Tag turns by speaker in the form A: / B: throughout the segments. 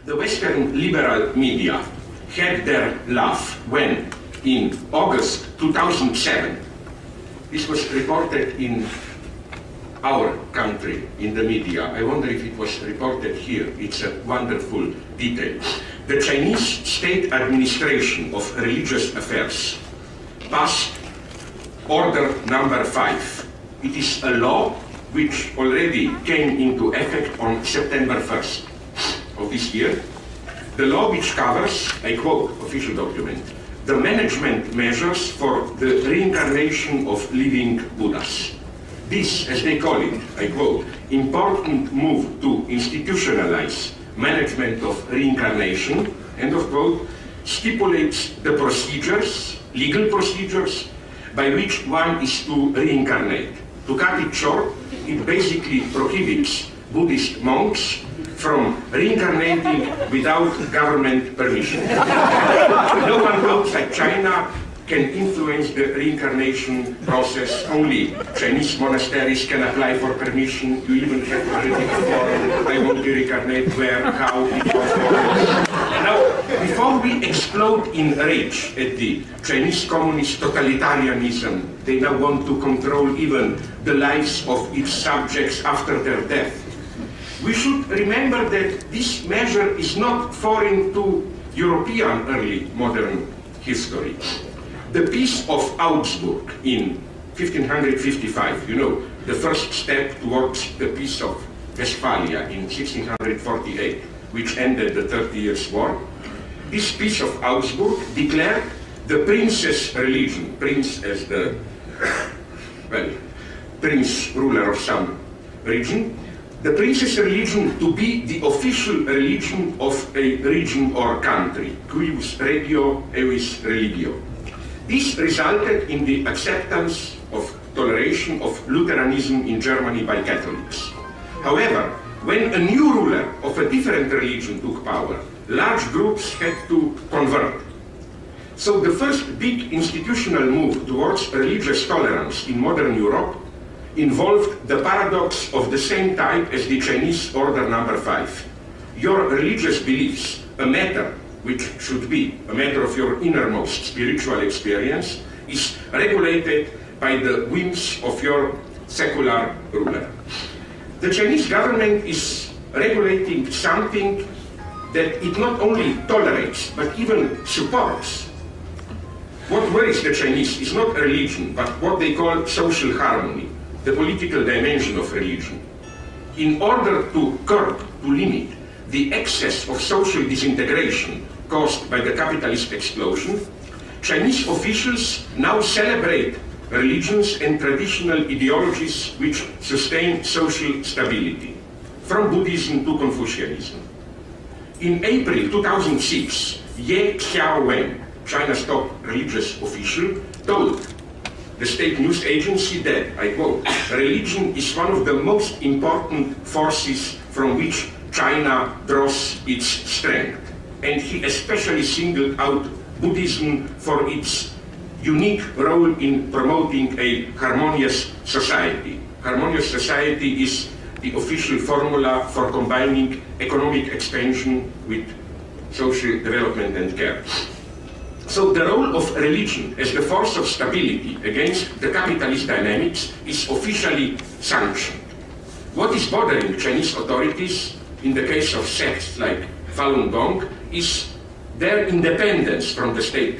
A: The Western liberal media had their laugh when, in August 2007, this was reported in our country, in the media. I wonder if it was reported here. It's a wonderful detail. The Chinese State Administration of Religious Affairs passed Order number 5. It is a law which already came into effect on September 1st of this year. The law which covers, I quote, official document, the management measures for the reincarnation of living Buddhas. This, as they call it, I quote, important move to institutionalize management of reincarnation, end of quote, stipulates the procedures, legal procedures, by which one is to reincarnate. To cut it short, it basically prohibits Buddhist monks from reincarnating without government permission. No one outside China can influence the reincarnation process. Only Chinese monasteries can apply for permission. You even have to already perform, I want to reincarnate where, how, it was. Now, before we explode in rage at the Chinese communist totalitarianism, they now want to control even the lives of its subjects after their death, we should remember that this measure is not foreign to European early modern history. The Peace of Augsburg in 1555, you know, the first step towards the Peace of Westphalia in 1648, which ended the 30 Years' War. This Peace of Augsburg declared the prince's religion, prince as the, well, prince ruler of some region, the prince's religion to be the official religion of a region or country, cuius regio eius religio. This resulted in the acceptance of toleration of Lutheranism in Germany by Catholics. However, when a new ruler of a different religion took power, large groups had to convert. So the first big institutional move towards religious tolerance in modern Europe involved the paradox of the same type as the Chinese Order number 5. Your religious beliefs, a matter which should be a matter of your innermost spiritual experience, is regulated by the whims of your secular ruler. The Chinese government is regulating something that it not only tolerates, but even supports. What worries the Chinese is not religion, but what they call social harmony, the political dimension of religion. In order to curb, to limit the excess of social disintegration caused by the capitalist explosion, Chinese officials now celebrate religions and traditional ideologies which sustain social stability, from Buddhism to Confucianism. In April 2006, Ye Xiaowen, China's top religious official, told the state news agency that, I quote, religion is one of the most important forces from which China draws its strength. And he especially singled out Buddhism for its unique role in promoting a harmonious society. Harmonious society is the official formula for combining economic expansion with social development and care. So the role of religion as the force of stability against the capitalist dynamics is officially sanctioned. What is bothering Chinese authorities in the case of sects like Falun Gong is their independence from the state.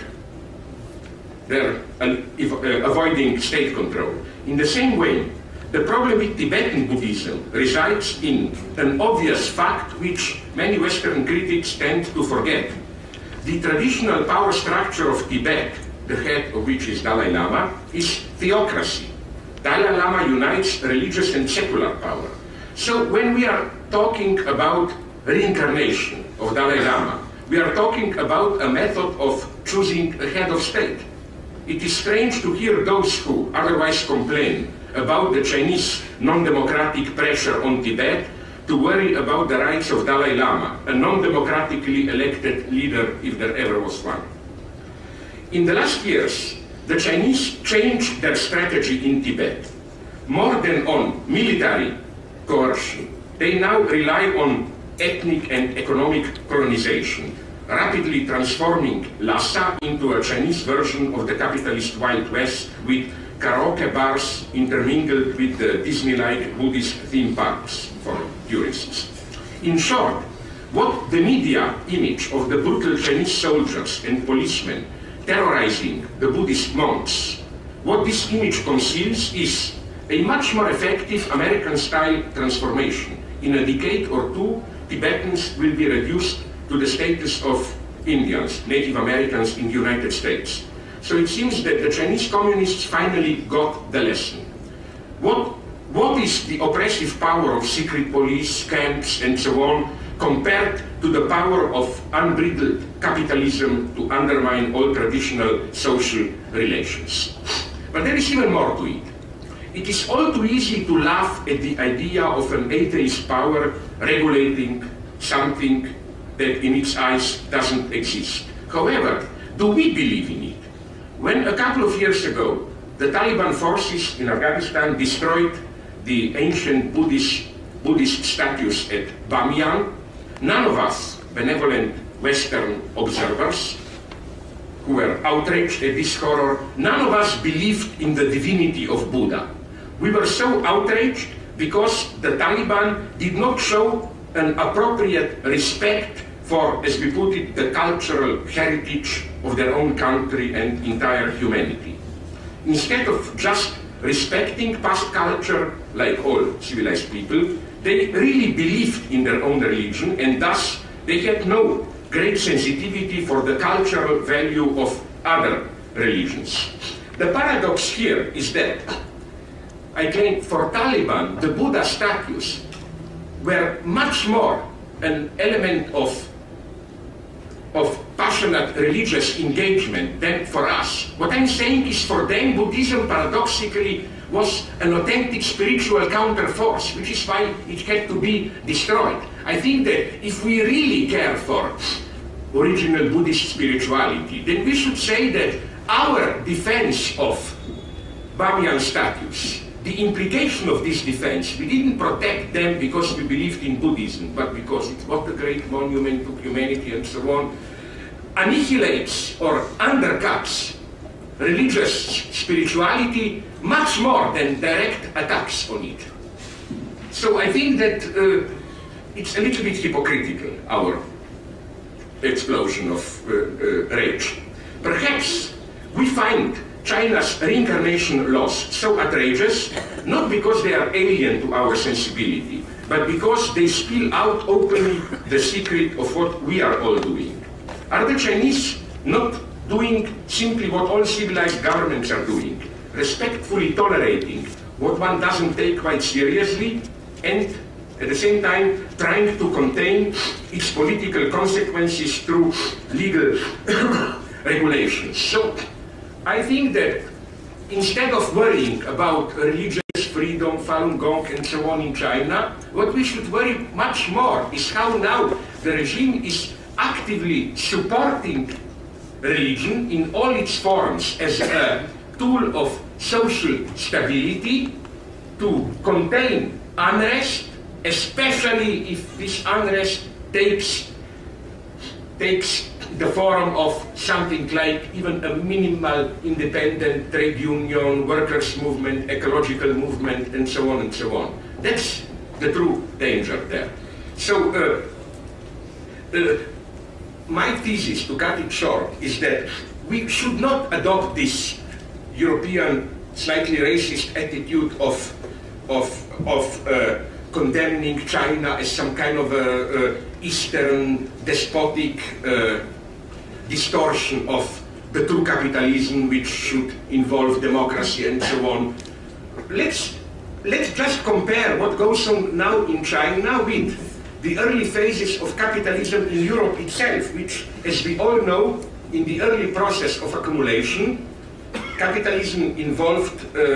A: They're avoiding state control. In the same way, the problem with Tibetan Buddhism resides in an obvious fact which many Western critics tend to forget. The traditional power structure of Tibet, the head of which is Dalai Lama, is theocracy. Dalai Lama unites religious and secular power. So when we are talking about reincarnation of Dalai Lama, we are talking about a method of choosing a head of state. It is strange to hear those who otherwise complain about the Chinese non-democratic pressure on Tibet to worry about the rights of Dalai Lama, a non-democratically elected leader if there ever was one. In the last years, the Chinese changed their strategy in Tibet. More than on military coercion, they now rely on ethnic and economic colonization, rapidly transforming Lhasa into a Chinese version of the capitalist Wild West with karaoke bars intermingled with the Disney-like Buddhist theme parks for tourists. In short, what the media image of the brutal Chinese soldiers and policemen terrorizing the Buddhist monks, what this image conceals is a much more effective American-style transformation. In a decade or two, Tibetans will be reduced to the status of Indians, Native Americans in the United States. So it seems that the Chinese communists finally got the lesson. What is the oppressive power of secret police, camps, and so on, compared to the power of unbridled capitalism to undermine all traditional social relations? But there is even more to it. It is all too easy to laugh at the idea of an atheist power regulating something that in its eyes doesn't exist. However, do we believe in it? When a couple of years ago, the Taliban forces in Afghanistan destroyed the ancient Buddhist statues at Bamiyan, none of us, benevolent Western observers, who were outraged at this horror, none of us believed in the divinity of Buddha. We were so outraged because the Taliban did not show an appropriate respect for, as we put it, the cultural heritage of their own country and entire humanity. Instead of just respecting past culture, like all civilized people, they really believed in their own religion, and thus they had no great sensitivity for the cultural value of other religions. The paradox here is that, I claim, for Taliban, the Buddha statues were much more an element of passionate religious engagement than for us. What I'm saying is, for them, Buddhism paradoxically was an authentic spiritual counterforce, which is why it had to be destroyed. I think that if we really care for original Buddhist spirituality, then we should say that our defense of Bamiyan statues, the implication of this defense, we didn't protect them because we believed in Buddhism, but because it was a great monument to humanity and so on, annihilates or undercuts religious spirituality much more than direct attacks on it. So I think that it's a little bit hypocritical, our explosion of rage. Perhaps we find China's reincarnation laws so outrageous, not because they are alien to our sensibility, but because they spill out openly the secret of what we are all doing. Are the Chinese not doing simply what all civilized governments are doing, respectfully tolerating what one doesn't take quite seriously, and at the same time trying to contain its political consequences through legal regulations? So I think that instead of worrying about religious freedom, Falun Gong, and so on in China, what we should worry much more is how now the regime is actively supporting religion in all its forms as a tool of social stability to contain unrest, especially if this unrest takes the form of something like even a minimal independent trade union, workers' movement, ecological movement, and so on and so on. That's the true danger there. So my thesis, to cut it short, is that we should not adopt this European, slightly racist attitude of condemning China as some kind of Eastern despotic distortion of the true capitalism, which should involve democracy and so on. Let's just compare what goes on now in China with the early phases of capitalism in Europe itself, which, as we all know, in the early process of accumulation, capitalism involved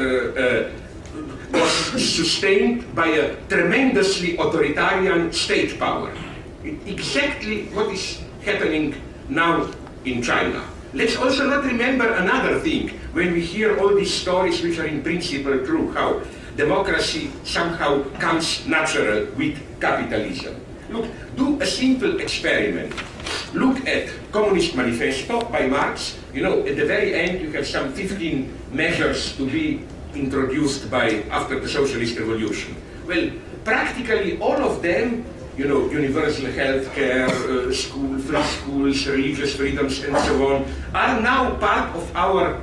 A: was sustained by a tremendously authoritarian state power. Exactly what is happening now in China. Let's also not remember another thing when we hear all these stories, which are in principle true, how democracy somehow comes natural with capitalism. Look, do a simple experiment. Look at Communist Manifesto by Marx. You know, at the very end you have some 15 measures to be introduced after the socialist revolution. Well, practically all of them, you know, universal health care, free schools, religious freedoms, and so on, are now part of our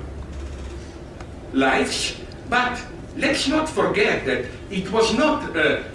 A: lives. But let's not forget that it was not,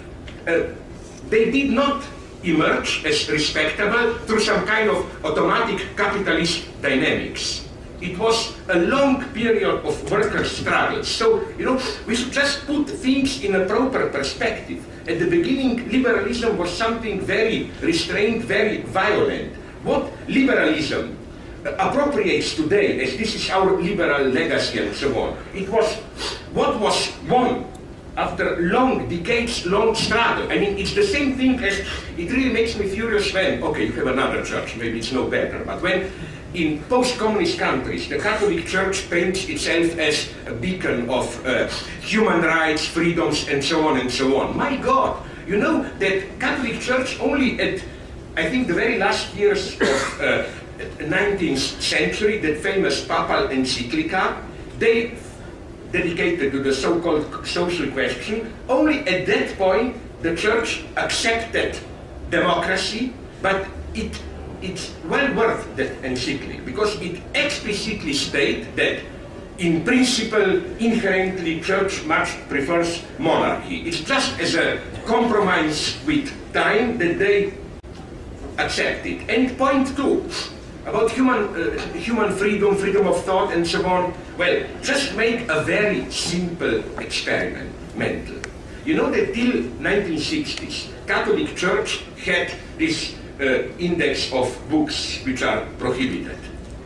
A: they did not emerge as respectable through some kind of automatic capitalist dynamics. It was a long period of worker struggles. So, you know, we should just put things in a proper perspective. At the beginning, liberalism was something very restrained, very violent. What liberalism appropriates today, as this is our liberal legacy and so on, it was what was won after long, decades-long struggle. I mean, it's the same thing as, it really makes me furious when, okay, you have another church, maybe it's no better, but when in post-communist countries, the Catholic Church paints itself as a beacon of human rights, freedoms, and so on and so on. My God, you know that Catholic Church only at, I think, the very last years of 19th century, that famous papal encyclica, they dedicated to the so-called social question, only at that point the Church accepted democracy, but it's well worth that encyclic, because it explicitly states that in principle, inherently, Church much prefers monarchy. It's just as a compromise with time that they accept it. And point two, about human freedom, freedom of thought, and so on. Well, just make a very simple experiment, mental. You know that till 1960s, Catholic Church had this index of books which are prohibited.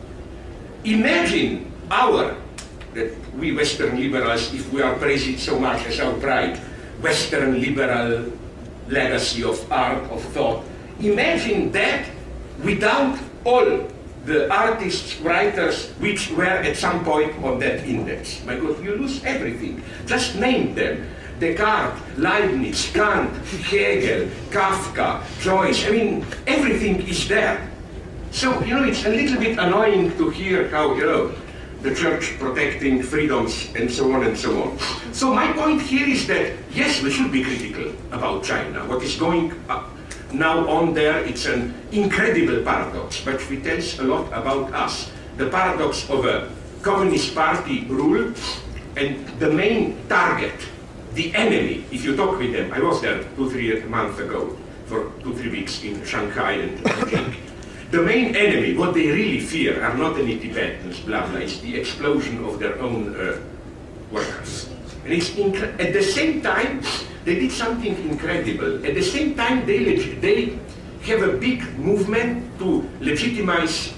A: Imagine that we Western liberals, if we are praised so much as our pride, Western liberal legacy of art, of thought. Imagine that without all the artists, writers, which were at some point on that index. My God, you lose everything. Just name them. Descartes, Leibniz, Kant, Hegel, Kafka, Joyce. I mean, everything is there. So, you know, it's a little bit annoying to hear how, you know, the Church protecting freedoms and so on and so on. So my point here is that, yes, we should be critical about China. What is going now on there, it's an incredible paradox, but it tells a lot about us. The paradox of a communist party rule, and the main target, the enemy, if you talk with them, I was there 2-3 months ago for 2-3 weeks in Shanghai and Beijing. The main enemy, what they really fear, are not any Tibetans, blah blah, it's the explosion of their own workers. And it's at the same time, they did something incredible. At the same time, they have a big movement to legitimize,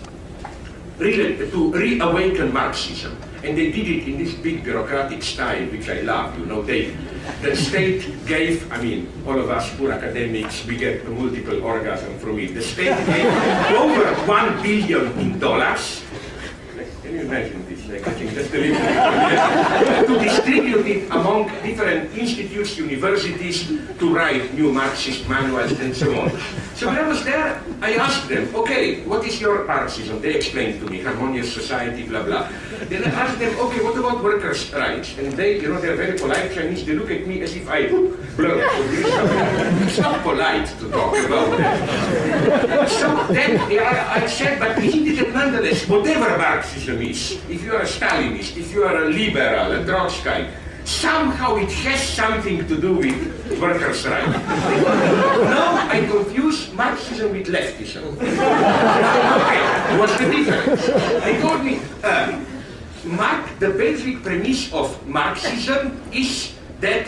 A: to reawaken Marxism. And they did it in this big bureaucratic style, which I love. You know, the state gave, I mean, all of us poor academics, we get a multiple orgasm from it. The state gave over $1 billion in dollars. Can you imagine this? Like, I think that's the limit. To distribute it among different institutes, universities, to write new Marxist manuals and so on. So when I was there, I asked them, okay, what is your Marxism? They explained to me, harmonious society, blah, blah. Then I asked them, okay, what about workers' rights? And they, you know, they're very polite Chinese, they look at me as if I blur. It's not polite to talk about that. So then I said, but isn't it nonetheless, whatever Marxism is, if you are a Stalinist, if you are a liberal, a Trotskyite, somehow it has something to do with workers' rights. Now I confuse Marxism with leftism. Okay, what's the difference? They told me, the basic premise of Marxism is that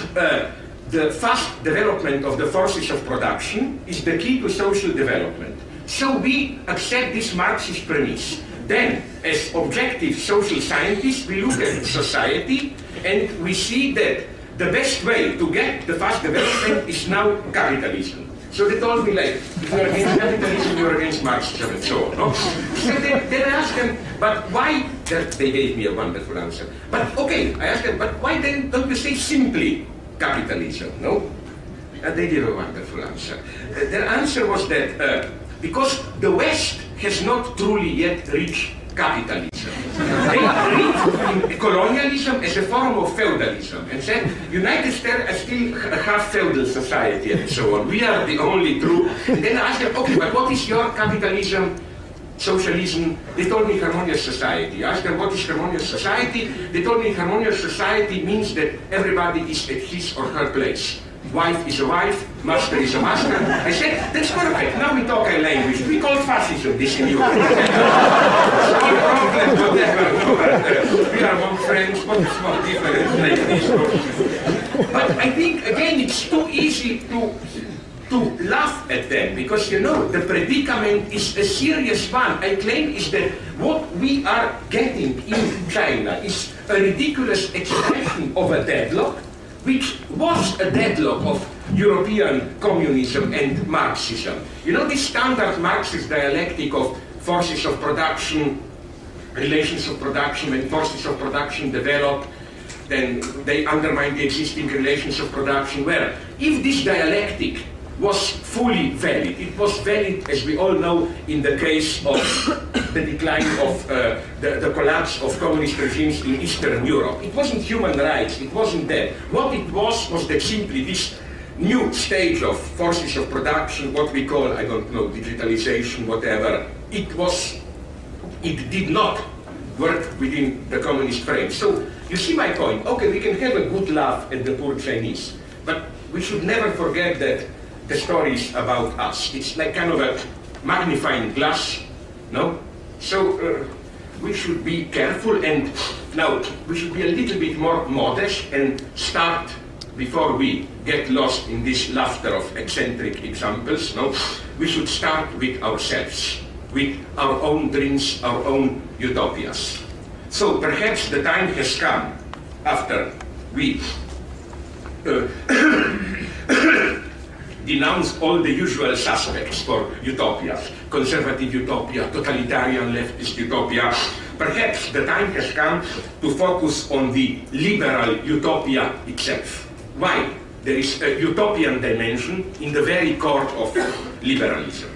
A: the fast development of the forces of production is the key to social development. So we accept this Marxist premise. Then, as objective social scientists, we look at society and we see that the best way to get the fast development is now capitalism. So they told me, like, if you're against capitalism, you're against Marxism and so on. No? So then I asked them, but why? They gave me a wonderful answer. But okay, I asked them, but why then don't you say simply capitalism? No? They did a wonderful answer. Their answer was that because the West has not truly yet reached capitalism. They reached colonialism as a form of feudalism and said United States are still half feudal society and so on. We are the only true. And then I asked them, okay, but what is your capitalism, socialism? They told me harmonious society. I asked them, what is harmonious society? They told me harmonious society means that everybody is at his or her place. Wife is a wife, master is a master. I said, that's perfect. Now we talk a language. We call fascism this in Europe. No problem, whatever. We are among friends, but it's not different like this. But I think, again, it's too easy to laugh at them because, you know, the predicament is a serious one. I claim is that what we are getting in China is a ridiculous expression of a deadlock, which was a deadlock of European communism and Marxism. You know, this standard Marxist dialectic of forces of production, relations of production, when forces of production develop, then they undermine the existing relations of production. Well, if this dialectic was fully valid, it was valid, as we all know, in the case of the decline of the collapse of communist regimes in Eastern Europe. It wasn't human rights, it wasn't that. What it was that simply this new stage of forces of production, what we call, I don't know, digitalization, whatever, it did not work within the communist frame. So, you see my point. Okay, we can have a good laugh at the poor Chinese, but we should never forget that the stories about us. It's like kind of a magnifying glass, no? So we should be careful, and now we should be a little bit more modest and start, before we get lost in this laughter of eccentric examples, no? We should start with ourselves, with our own dreams, our own utopias. So perhaps the time has come, after we denounced all the usual suspects for utopias, conservative utopia, totalitarian leftist utopia. Perhaps the time has come to focus on the liberal utopia itself. Why? There is a utopian dimension in the very core of liberalism.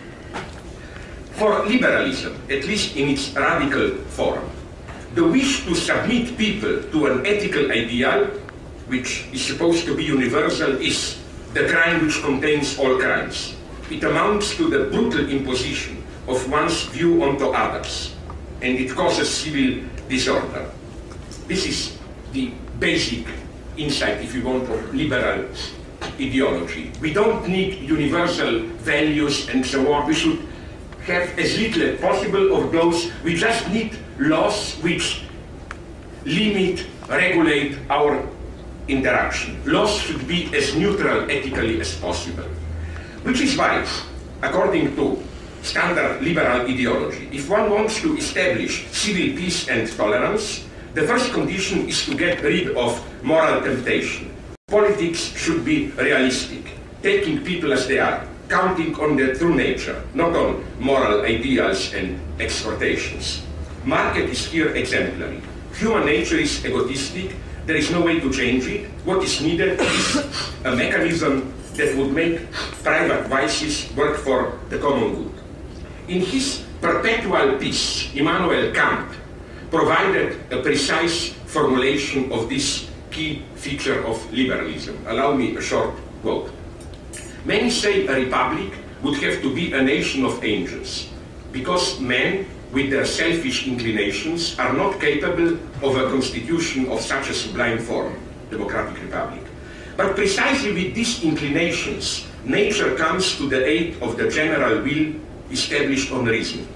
A: For liberalism, at least in its radical form, the wish to submit people to an ethical ideal, which is supposed to be universal, is the crime which contains all crimes. It amounts to the brutal imposition of one's view onto others, and it causes civil disorder. This is the basic insight, if you want, of liberal ideology. We don't need universal values and so on. We should have as little as possible of those. We just need laws which limit, regulate our interaction. Laws should be as neutral ethically as possible. Which is why, according to standard liberal ideology, if one wants to establish civil peace and tolerance, the first condition is to get rid of moral temptation. Politics should be realistic, taking people as they are, counting on their true nature, not on moral ideals and exhortations. Market is here exemplary. Human nature is egotistic. There is no way to change it. What is needed is a mechanism that would make private vices work for the common good. In his Perpetual Peace, Immanuel Kant provided a precise formulation of this key feature of liberalism. Allow me a short quote. Many say a republic would have to be a nation of angels, because men, with their selfish inclinations, are not capable of a constitution of such a sublime form, democratic republic. But precisely with these inclinations, nature comes to the aid of the general will established on reason.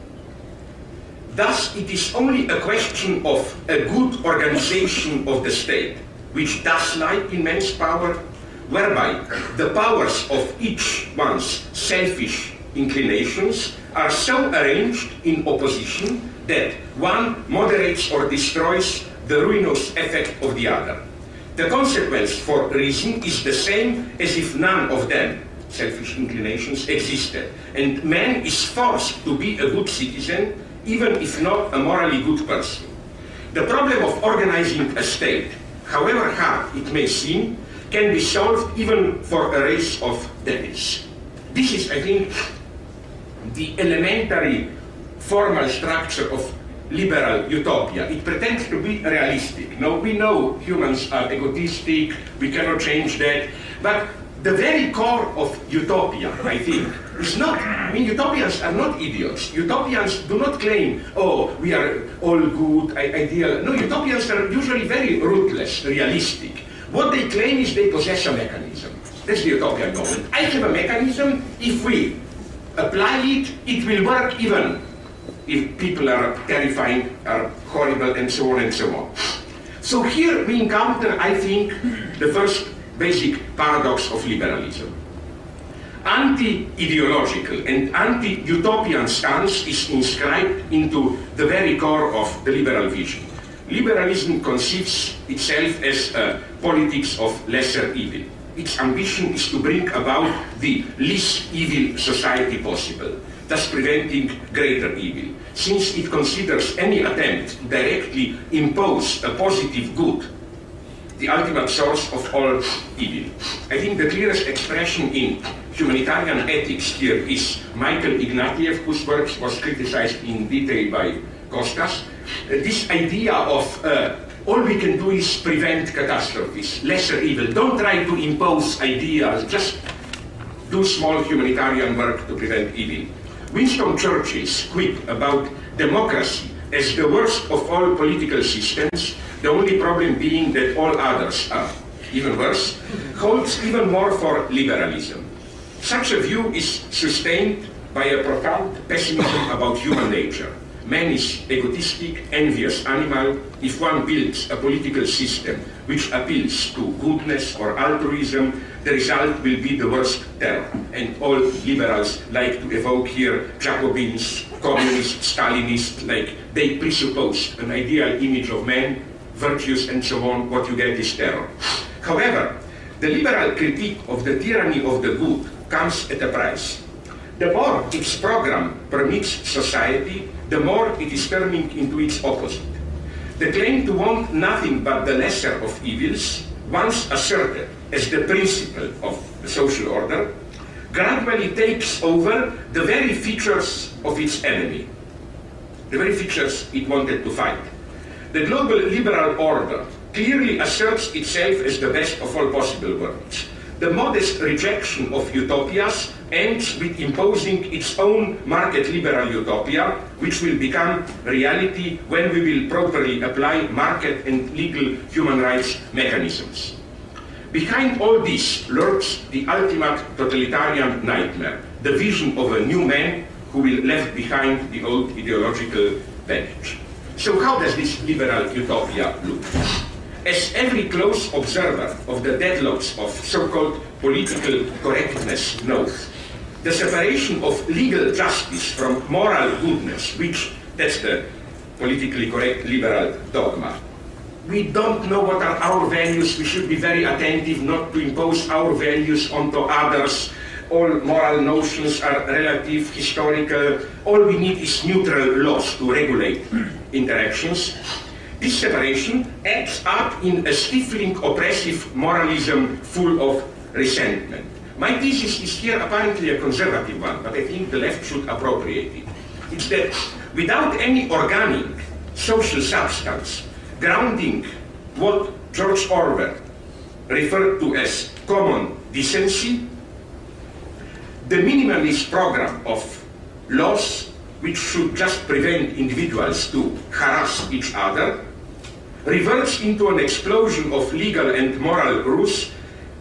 A: Thus, it is only a question of a good organization of the state, which does lie in man's power, whereby the powers of each one's selfish inclinations are so arranged in opposition that one moderates or destroys the ruinous effect of the other. The consequence for reason is the same as if none of them, selfish inclinations, existed, and man is forced to be a good citizen, even if not a morally good person. The problem of organizing a state, however hard it may seem, can be solved even for a race of devils. This is, I think, the elementary formal structure of liberal utopia. It pretends to be realistic. Now, we know humans are egotistic, we cannot change that, but the very core of utopia, I think, is not, I mean, utopians are not idiots. Utopians do not claim, oh, we are all good, ideal. No, utopians are usually very ruthless, realistic. What they claim is they possess a mechanism. That's the utopian moment. I have a mechanism, if we apply it, it will work even if people are terrifying, are horrible, and so on and so on. So here we encounter, I think, the first basic paradox of liberalism. Anti-ideological and anti-utopian stance is inscribed into the very core of the liberal vision. Liberalism conceives itself as a politics of lesser evil. Its ambition is to bring about the least evil society possible, thus preventing greater evil, since it considers any attempt to directly impose a positive good the ultimate source of all evil. I think the clearest expression in humanitarian ethics here is Michael Ignatieff, whose work was criticized in detail by Kostas. This idea of all we can do is prevent catastrophes, lesser evil. Don't try to impose ideas, just do small humanitarian work to prevent evil. Winston Churchill's quip about democracy as the worst of all political systems, the only problem being that all others are even worse, holds even more for liberalism. Such a view is sustained by a profound pessimism about human nature. Man is egotistic, envious animal. If one builds a political system which appeals to goodness or altruism, the result will be the worst terror. And all liberals like to evoke here Jacobins, communists, Stalinists, like they presuppose an ideal image of man, virtues and so on. What you get is terror. However, the liberal critique of the tyranny of the good comes at a price. The more its program permits society, the more it is turning into its opposite. The claim to want nothing but the lesser of evils, once asserted as the principle of the social order, gradually takes over the very features of its enemy, the very features it wanted to fight. The global liberal order clearly asserts itself as the best of all possible worlds. The modest rejection of utopias ends with imposing its own market liberal utopia, which will become reality when we will properly apply market and legal human rights mechanisms. Behind all this lurks the ultimate totalitarian nightmare, the vision of a new man who will leave behind the old ideological baggage. So how does this liberal utopia look? As every close observer of the deadlocks of so-called political correctness knows, the separation of legal justice from moral goodness, which, that's the politically correct liberal dogma. We don't know what are our values, we should be very attentive not to impose our values onto others. All moral notions are relative, historical, all we need is neutral laws to regulate interactions. This separation adds up in a stifling, oppressive moralism full of resentment. My thesis is here apparently a conservative one, but I think the left should appropriate it. It's that without any organic social substance grounding what George Orwell referred to as common decency, the minimalist program of laws which should just prevent individuals to harass each other reverts into an explosion of legal and moral rules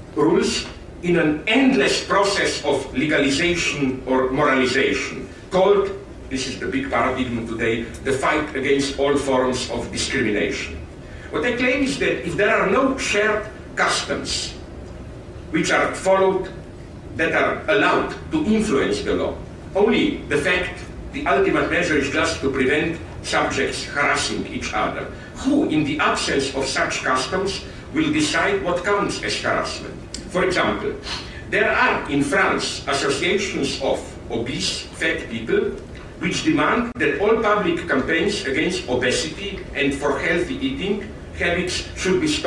A: in an endless process of legalization or moralization, called, this is the big paradigm today, the fight against all forms of discrimination. What I claim is that if there are no shared customs which are followed, that are allowed to influence the law, only the fact, the ultimate measure is just to prevent subjects harassing each other. Who, in the absence of such customs, will decide what counts as harassment? For example, there are in France associations of obese, fat people which demand that all public campaigns against obesity and for healthy eating habits should be stopped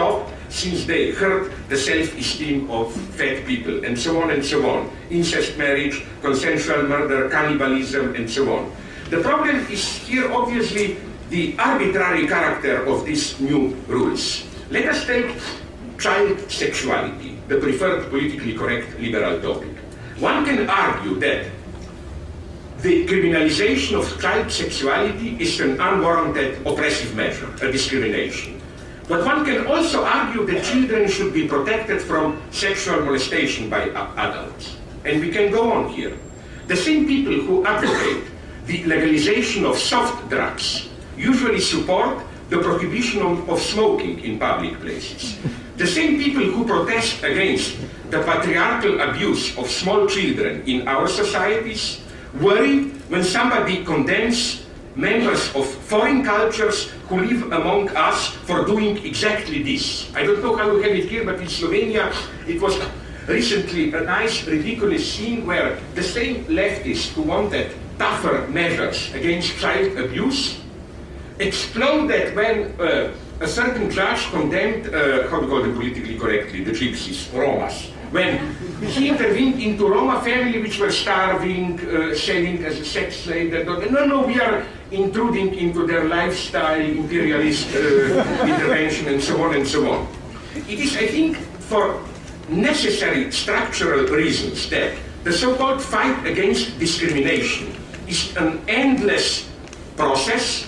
A: since they hurt the self-esteem of fat people, and so on and so on. Incest marriage, consensual murder, cannibalism, and so on. The problem is here, obviously, the arbitrary character of these new rules. Let us take child sexuality, the preferred politically correct liberal topic. One can argue that the criminalization of child sexuality is an unwarranted oppressive measure, a discrimination. But one can also argue that children should be protected from sexual molestation by adults. And we can go on here. The same people who advocate the legalization of soft drugs usually support the prohibition of smoking in public places. The same people who protest against the patriarchal abuse of small children in our societies worry when somebody condemns members of foreign cultures who live among us for doing exactly this. I don't know how you have it here, but in Slovenia it was recently a nice, ridiculous scene where the same leftists who wanted tougher measures against child abuse exploded when a certain judge condemned, how to call them politically correctly, the gypsies, Romas, when he intervened into Roma family which were starving, selling as a sex slave. No, we are intruding into their lifestyle, imperialist intervention, and so on and so on. It is, I think, for necessary structural reasons that the so-called fight against discrimination is an endless process.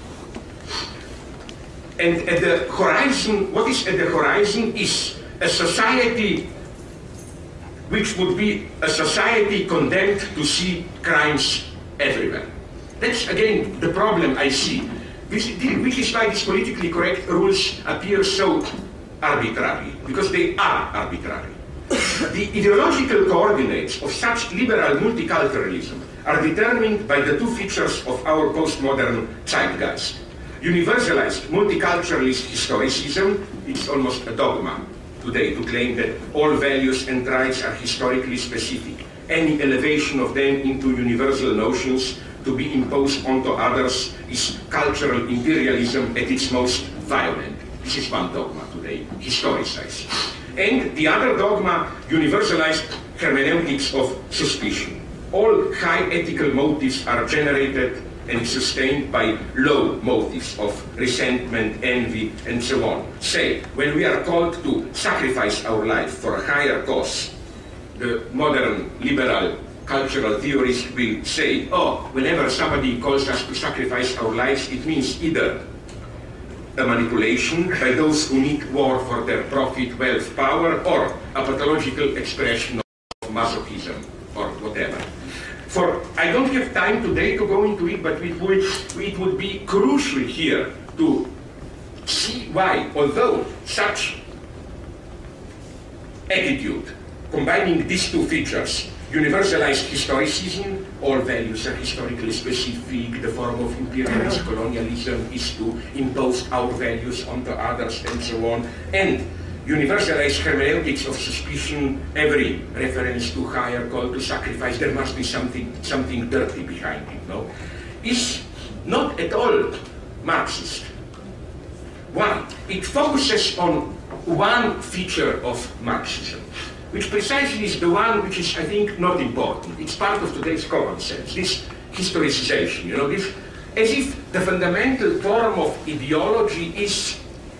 A: And at the horizon, what is at the horizon is a society which would be a society condemned to see crimes everywhere. That's, again, the problem I see, which is why these politically correct rules appear so arbitrary, because they are arbitrary. The ideological coordinates of such liberal multiculturalism are determined by the two features of our postmodern zeitgeist. Universalized multiculturalist historicism, it's almost a dogma today to claim that all values and rights are historically specific. Any elevation of them into universal notions to be imposed onto others is cultural imperialism at its most violent. This is one dogma today, historicized. And the other dogma, universalized hermeneutics of suspicion. All high ethical motives are generated and sustained by low motives of resentment, envy, and so on. Say, when we are called to sacrifice our life for a higher cause, the modern liberal cultural theorists will say, oh, whenever somebody calls us to sacrifice our lives, it means either a manipulation by those who need war for their profit, wealth, power, or a pathological expression of masochism, or whatever. For I don't have time today to go into it, but it would be crucial here to see why, although such attitude, combining these two features, universalized historicism, all values are historically specific, the form of imperialist colonialism is to impose our values onto others, and so on, and universalized hermeneutics of suspicion, every reference to higher call to sacrifice, there must be something dirty behind it, no? Is not at all Marxist. Why? It focuses on one feature of Marxism, which precisely is the one which is, I think, not important. It's part of today's common sense, this historicization, you know, this, as if the fundamental form of ideology is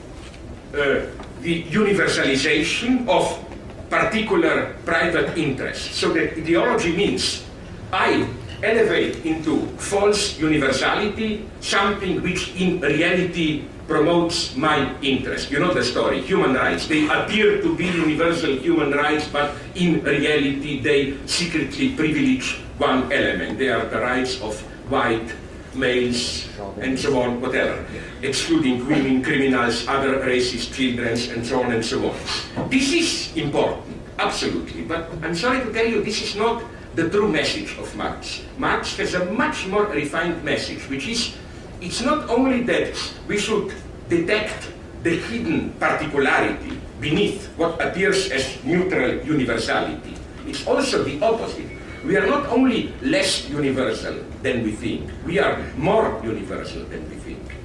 A: the universalization of particular private interests. So that ideology means I elevate into false universality something which in reality promotes my interest. You know the story, human rights. They appear to be universal human rights, but in reality they secretly privilege one element. They are the rights of white males, and so on, whatever, excluding women, criminals, other races, children, and so on and so on. This is important, absolutely, but I'm sorry to tell you, this is not the true message of Marx. Marx has a much more refined message, which is, it's not only that we should detect the hidden particularity beneath what appears as neutral universality. It's also the opposite. We are not only less universal than we think, we are more universal than we think.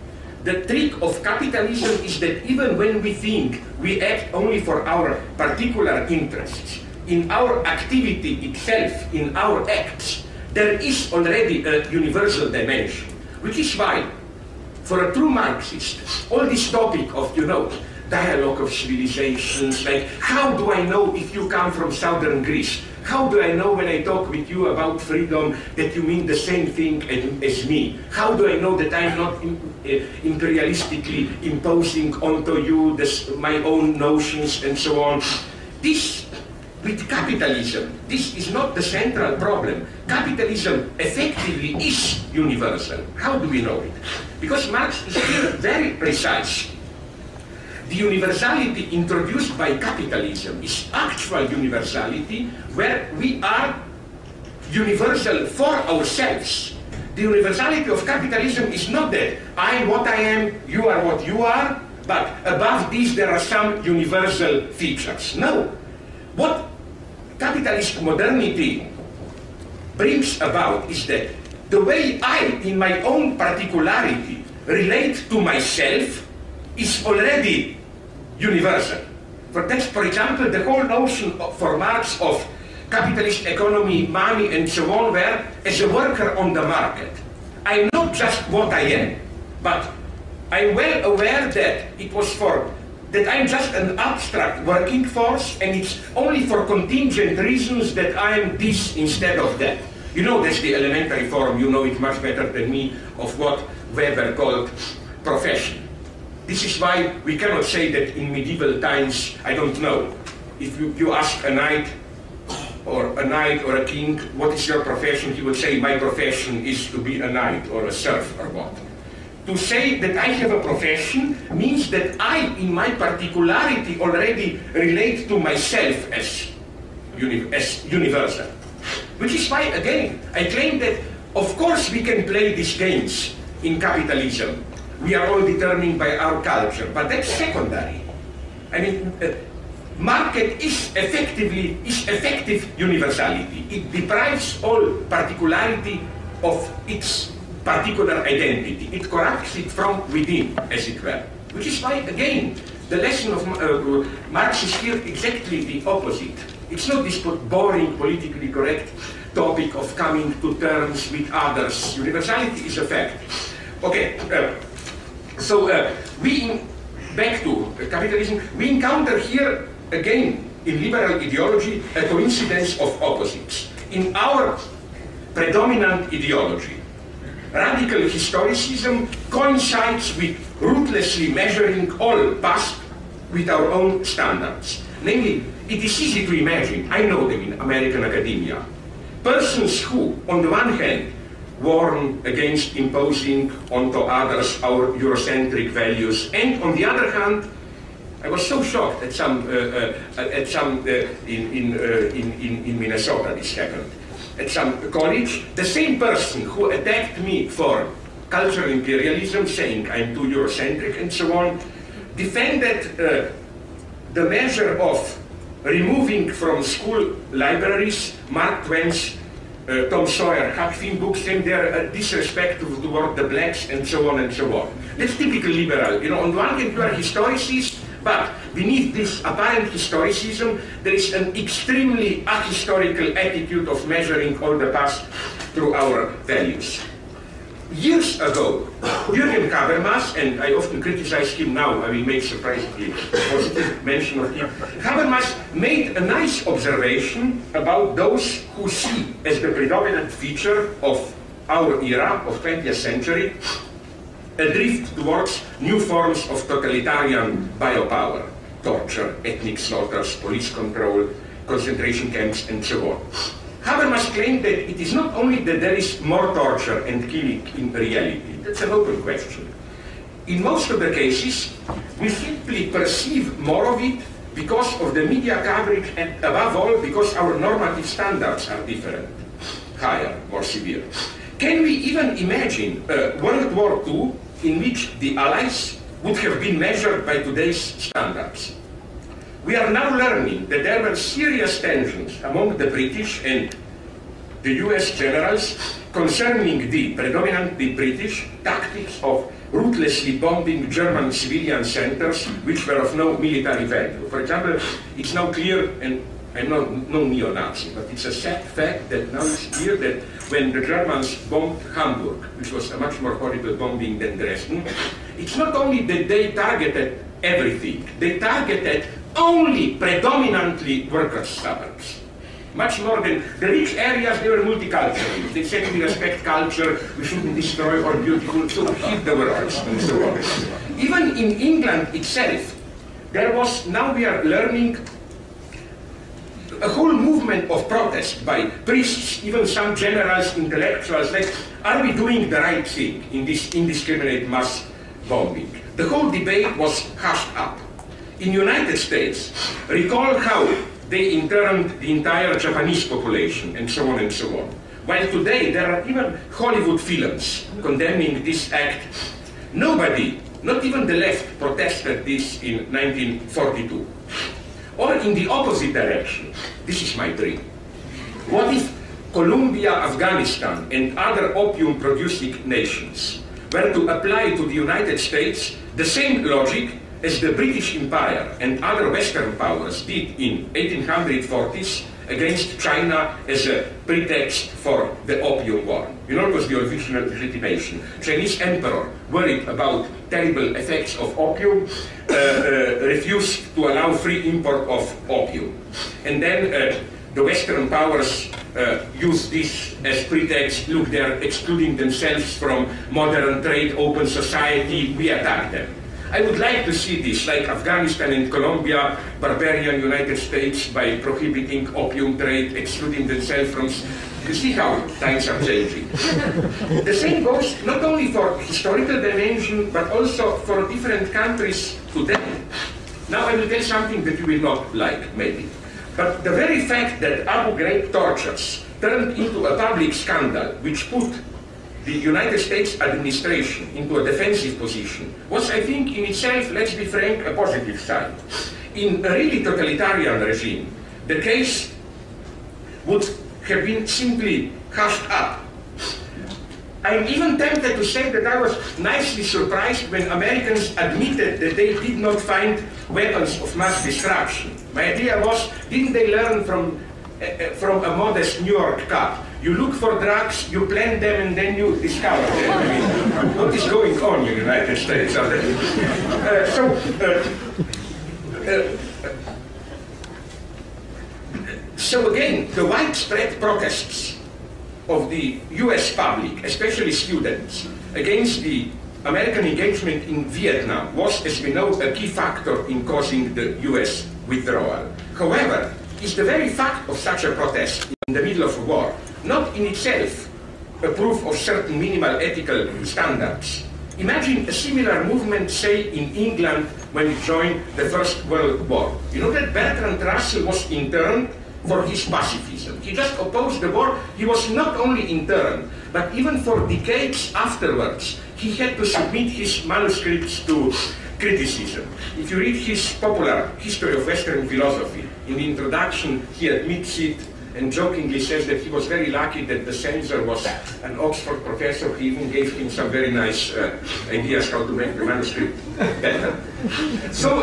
A: The trick of capitalism is that even when we think we act only for our particular interests, in our activity itself, in our acts, there is already a universal dimension, which is why, for a true Marxist, all this topic of, dialogue of civilizations, like how do I know if you come from southern Greece? How do I know when I talk with you about freedom that you mean the same thing as me? How do I know that I'm not imperialistically imposing onto you my own notions and so on? This, with capitalism, this is not the central problem. Capitalism effectively is universal. How do we know it? Because Marx is here very precise. The universality introduced by capitalism is actual universality where we are universal for ourselves. The universality of capitalism is not that I am what I am, you are what you are, but above this there are some universal features. No. What capitalist modernity brings about is that the way I, in my own particularity, relate to myself is already universal. For example, the whole notion for Marx of capitalist economy, money, and so on, where as a worker on the market, I'm not just what I am, but I'm well aware that that I'm just an abstract working force, and it's only for contingent reasons that I am this instead of that. That's the elementary form, you know it much better than me, of what Weber called profession. This is why we cannot say that in medieval times, I don't know, if you ask a knight or a king, what is your profession? He would say, my profession is to be a knight or a serf or what. To say that I have a profession means that I, in my particularity, already relate to myself as universal. Which is why, again, I claim that, of course, we can play these games in capitalism. We are all determined by our culture, but that's secondary. I mean, market is effective universality. It deprives all particularity of its particular identity. It corrupts it from within, as it were. Which is why, again, the lesson of Marx is here exactly the opposite. It's not this boring, politically correct topic of coming to terms with others. Universality is a fact. Okay. Back to capitalism, we encounter here, again, in liberal ideology, a coincidence of opposites. In our predominant ideology, radical historicism coincides with ruthlessly measuring all past with our own standards. Namely, it is easy to imagine, I know them in American academia, persons who, on the one hand, warn against imposing onto others our Eurocentric values, and on the other hand, I was so shocked at in Minnesota this happened. At some college, the same person who attacked me for cultural imperialism, saying I'm too Eurocentric and so on, defended the measure of removing from school libraries Mark Twain's Tom Sawyer, Huck Finn books, and their disrespect toward the blacks and so on and so on. That's typical liberal. On the one hand you are historicist, but beneath this apparent historicism there is an extremely ahistorical attitude of measuring all the past through our values. Years ago, Jürgen Habermas, and I often criticize him now, I will make surprisingly positive mention of him, Habermas made a nice observation about those who see as the predominant feature of our era, of 20th century, a drift towards new forms of totalitarian biopower, torture, ethnic slaughters, police control, concentration camps, and so on. Habermas claimed that it is not only that there is more torture and killing in reality, that's an open question. In most of the cases, we simply perceive more of it because of the media coverage and above all because our normative standards are different, higher, more severe. Can we even imagine World War II in which the Allies would have been measured by today's standards? We are now learning that there were serious tensions among the British and the US generals concerning the predominantly British tactics of ruthlessly bombing German civilian centers which were of no military value. For example, it's now clear, and I'm no neo-Nazi, but it's a sad fact that now it's clear that when the Germans bombed Hamburg, which was a much more horrible bombing than Dresden, it's not only that they targeted everything, they targeted only predominantly workers' suburbs. Much more than the rich areas, they were multicultural. They said we respect culture, we shouldn't destroy our beautiful, so keep the workers, and so on. Even in England itself, there was, now we are learning, a whole movement of protest by priests, even some generals, intellectuals, like, are we doing the right thing in this indiscriminate mass bombing? The whole debate was hushed up. In the United States, recall how they interned the entire Japanese population, and so on and so on. While today there are even Hollywood films condemning this act, nobody, not even the left, protested this in 1942. Or in the opposite direction, this is my dream. What if Colombia, Afghanistan, and other opium-producing nations were to apply to the United States the same logic as the British Empire and other Western powers did in 1840s against China as a pretext for the Opium War? You know, it was the original legitimation. Chinese emperor, worried about terrible effects of opium, refused to allow free import of opium. And then the Western powers use this as pretext. Look, they're excluding themselves from modern trade, open society, we attack them. I would like to see this, like Afghanistan and Colombia, barbarian United States by prohibiting opium trade, excluding themselves from... You see how times are changing. The same goes not only for historical dimension, but also for different countries today. Now I will tell something that you will not like, maybe. But the very fact that Abu Ghraib tortures turned into a public scandal, which put the United States administration into a defensive position, was, I think, in itself, let's be frank, a positive sign. In a really totalitarian regime, the case would have been simply hushed up. I'm even tempted to say that I was nicely surprised when Americans admitted that they did not find weapons of mass destruction. My idea was, didn't they learn from a modest New York cop? You look for drugs, you plant them, and then you discover them. I mean, what is going on in the United States? So again, the widespread protests of the US public, especially students, against the American engagement in Vietnam was, as we know, a key factor in causing the US withdrawal. However, it's the very fact of such a protest in the middle of a war, not in itself a proof of certain minimal ethical standards. Imagine a similar movement, say, in England when it joined the First World War. You know that Bertrand Russell was interned for his pacifism. He just opposed the war. He was not only interned, but even for decades afterwards, he had to submit his manuscripts to criticism. If you read his popular History of Western Philosophy, in the introduction he admits it and jokingly says that he was very lucky that the censor was an Oxford professor. He even gave him some very nice ideas how to make the manuscript better. So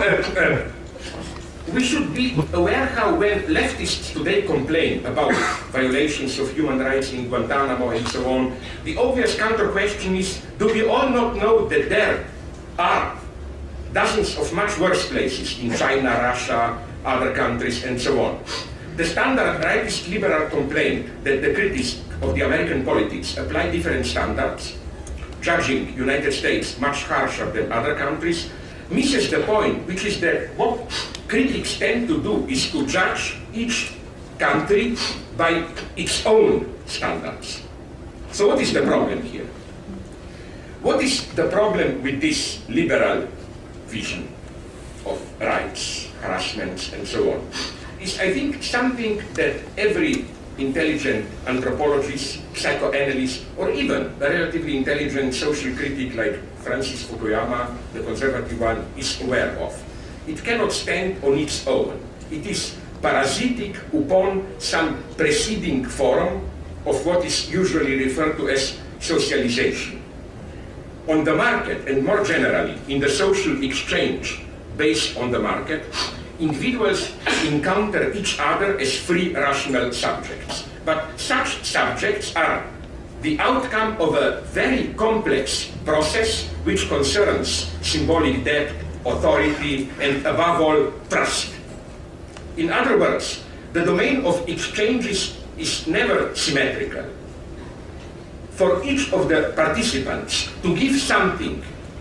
A: we should be aware how when leftists today complain about violations of human rights in Guantanamo and so on, the obvious counter question is, do we all not know that there are dozens of much worse places in China, Russia, other countries, and so on? The standard rightist liberal complaint that the critics of the American politics apply different standards, judging United States much harsher than other countries, misses the point, which is that what critics tend to do is to judge each country by its own standards. So what is the problem here? What is the problem with this liberal vision of rights, harassments, and so on? Is, I think, something that every intelligent anthropologist, psychoanalyst, or even a relatively intelligent social critic like Francis Fukuyama, the conservative one, is aware of. It cannot stand on its own. It is parasitic upon some preceding form of what is usually referred to as socialization. on the market and more generally in the social exchange based on the market, individuals encounter each other as free rational subjects. But such subjects are the outcome of a very complex process which concerns symbolic depth, authority, and above all, trust. In other words, the domain of exchanges is never symmetrical. For each of the participants to give something,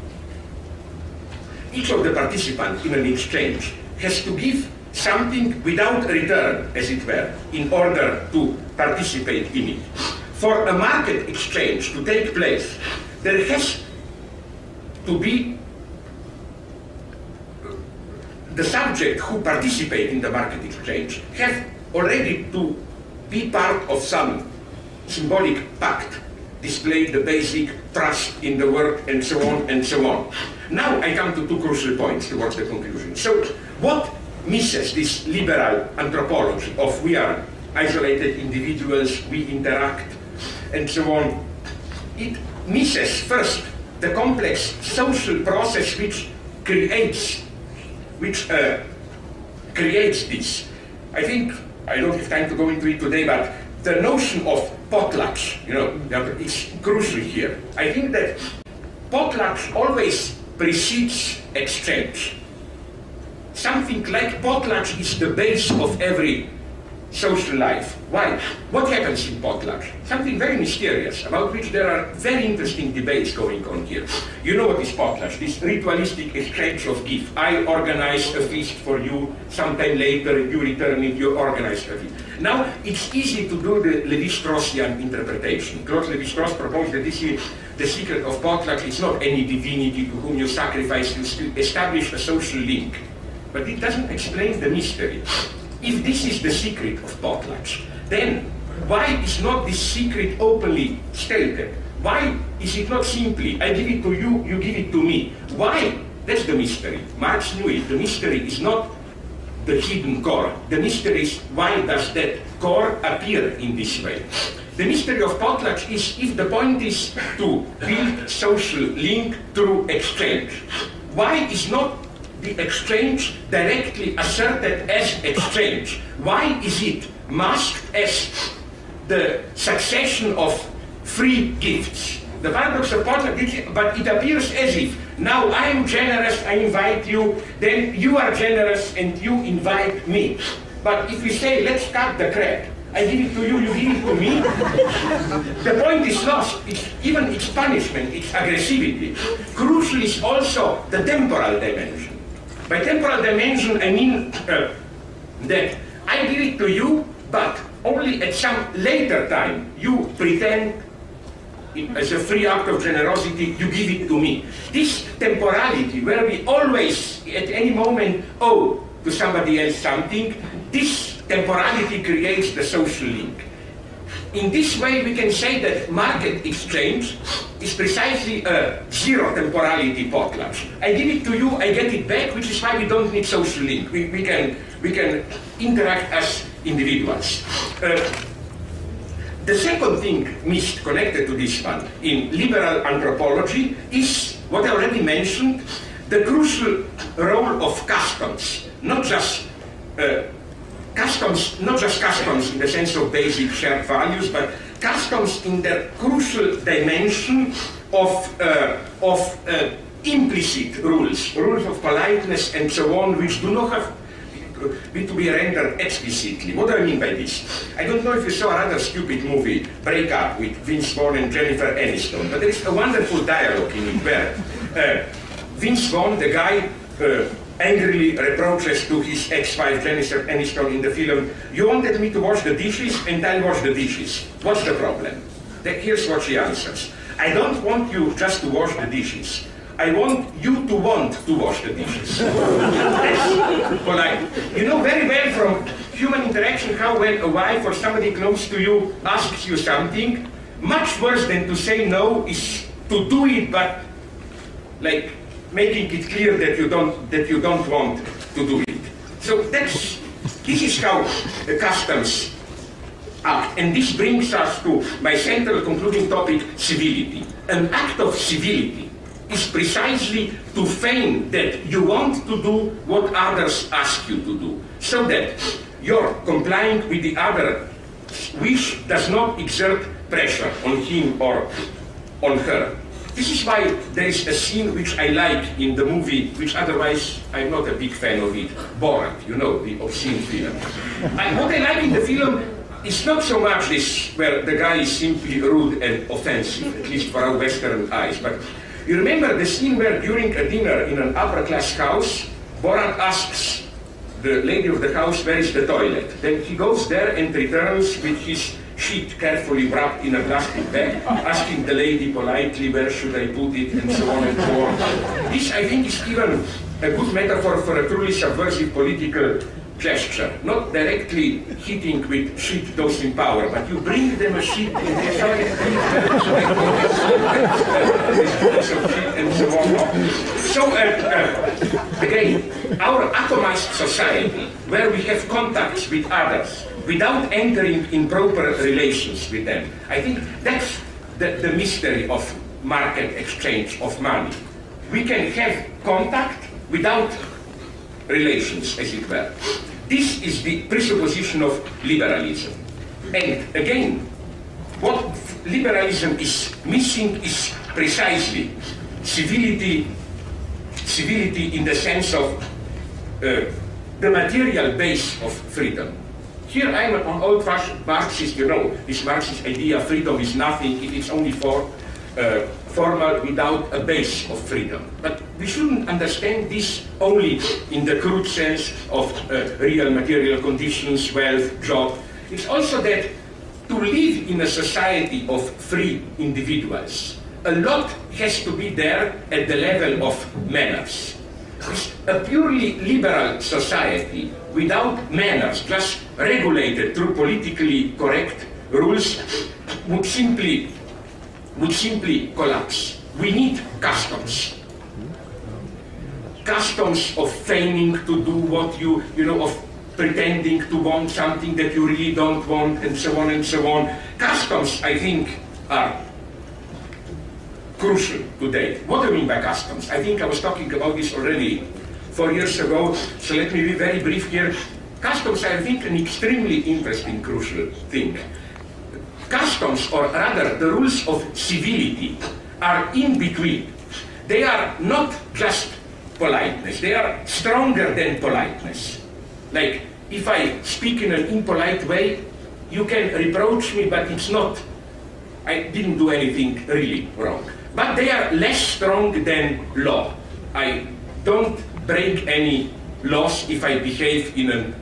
A: each of the participants in an exchange has to give something without return, as it were, in order to participate in it. For a market exchange to take place, there has to be the subject who participate in the market exchange have already to be part of some symbolic pact, display the basic trust in the work, and so on and so on. Now I come to two crucial points towards the conclusion. So what misses this liberal anthropology of we are isolated individuals, we interact, and so on? It misses first the complex social process which creates this. I think, I don't have time to go into it today, but the notion of potlatch, is crucial here. I think that potlatch always precedes exchange. Something like potlatch is the base of every social life. Why? What happens in potlatch? Something very mysterious, about which there are very interesting debates going on here. You know what is potlatch? This ritualistic exchange of gifts. I organize a feast for you, sometime later you return it, you organize a feast. Now, it's easy to do the Lévi-Straussian interpretation. Claude Lévi-Strauss proposed that this is the secret of potlatch. It's not any divinity to whom you sacrifice, you establish a social link. But it doesn't explain the mystery. If this is the secret of potlatch, then why is not this secret openly stated? Why is it not simply, I give it to you, you give it to me? Why? That's the mystery. Marx knew it. The mystery is not the hidden core. The mystery is why does that core appear in this way? The mystery of potlatch is if the point is to build social link through exchange. Why is not the exchange directly asserted as exchange? Why is it masked as the succession of free gifts? The paradox of potlatch, but it appears as if now I am generous, I invite you, then you are generous and you invite me. But if we say, let's cut the crap, I give it to you, you give it to me, the point is lost. Even its punishment, its aggressivity. Crucial is also the temporal dimension. By temporal dimension, I mean that I give it to you, but only at some later time you pretend, as a free act of generosity, you give it to me. This temporality, where we always, at any moment, owe to somebody else something, this temporality creates the social link. In this way, we can say that market exchange is precisely a zero temporality potlatch. I give it to you, I get it back, which is why we don't need social link. We can interact as individuals. The second thing missed, connected to this one, in liberal anthropology is what I already mentioned, the crucial role of customs, not just customs in the sense of basic shared values, but customs in the crucial dimension of implicit rules of politeness and so on, which do not have to be rendered explicitly. What do I mean by this? I don't know if you saw a rather stupid movie, Break Up, with Vince Vaughn and Jennifer Aniston, but there is a wonderful dialogue in it where Vince Vaughn, the guy, angrily reproaches to his ex-wife Jennifer Aniston in the film, you wanted me to wash the dishes and I'll wash the dishes. What's the problem? Here's what she answers. I don't want you just to wash the dishes. I want you to want to wash the dishes. That's polite. You know very well from human interaction how when a wife or somebody close to you asks you something, much worse than to say no is to do it, but like making it clear that you don't want to do it. So this is how the customs act. And this brings us to my central concluding topic, civility. An act of civility is precisely to feign that you want to do what others ask you to do, so that your complying with the other wish does not exert pressure on him or on her. This is why there is a scene which I like in the movie, which otherwise I'm not a big fan of it, Borat, you know, the obscene film. What I like in the film is not so much this, where the guy is simply rude and offensive, at least for our Western eyes, but you remember the scene where during a dinner in an upper-class house, Borat asks the lady of the house, where is the toilet? Then he goes there and returns with his sheet carefully wrapped in a plastic bag, asking the lady politely, where should I put it, and so on and so on. This, I think, is even a good metaphor for a truly subversive political gesture. Not directly hitting with sheet those in power, but you bring them a sheet and they say, and so on. So, again, our atomized society, where we have contacts with others, without entering in proper relations with them. I think that's the mystery of market exchange of money. We can have contact without relations, as it were. This is the presupposition of liberalism. And again, what liberalism is missing is precisely civility in the sense of the material base of freedom. Here I am an old-fashioned Marxist, you know, this Marxist idea freedom is nothing, it is only for formal without a base of freedom. But we shouldn't understand this only in the crude sense of real material conditions, wealth, job. It's also that to live in a society of free individuals, a lot has to be there at the level of manners. A purely liberal society without manners, just regulated through politically correct rules, would simply collapse. We need customs. Customs of feigning to do what you know, of pretending to want something that you really don't want, and so on and so on. Customs, I think, are crucial today. What do I mean by customs? I think I was talking about this already 4 years ago, so let me be very brief here. Customs are, I think, an extremely interesting, crucial thing. Customs, or rather the rules of civility, are in between. They are not just politeness, they are stronger than politeness. Like, if I speak in an impolite way, you can reproach me, but it's not, I didn't do anything really wrong. But they are less strong than law. I don't break any laws if I behave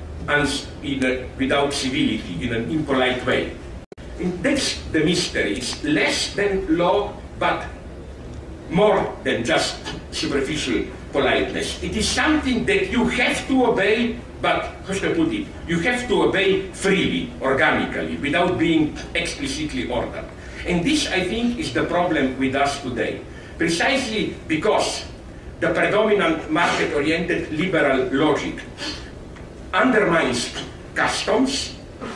A: without civility, in an impolite way. And that's the mystery. It's less than law, but more than just superficial politeness. It is something that you have to obey, but, how should I put it, you have to obey freely, organically, without being explicitly ordered. And this, I think, is the problem with us today. Precisely because the predominant market-oriented liberal logic undermines customs,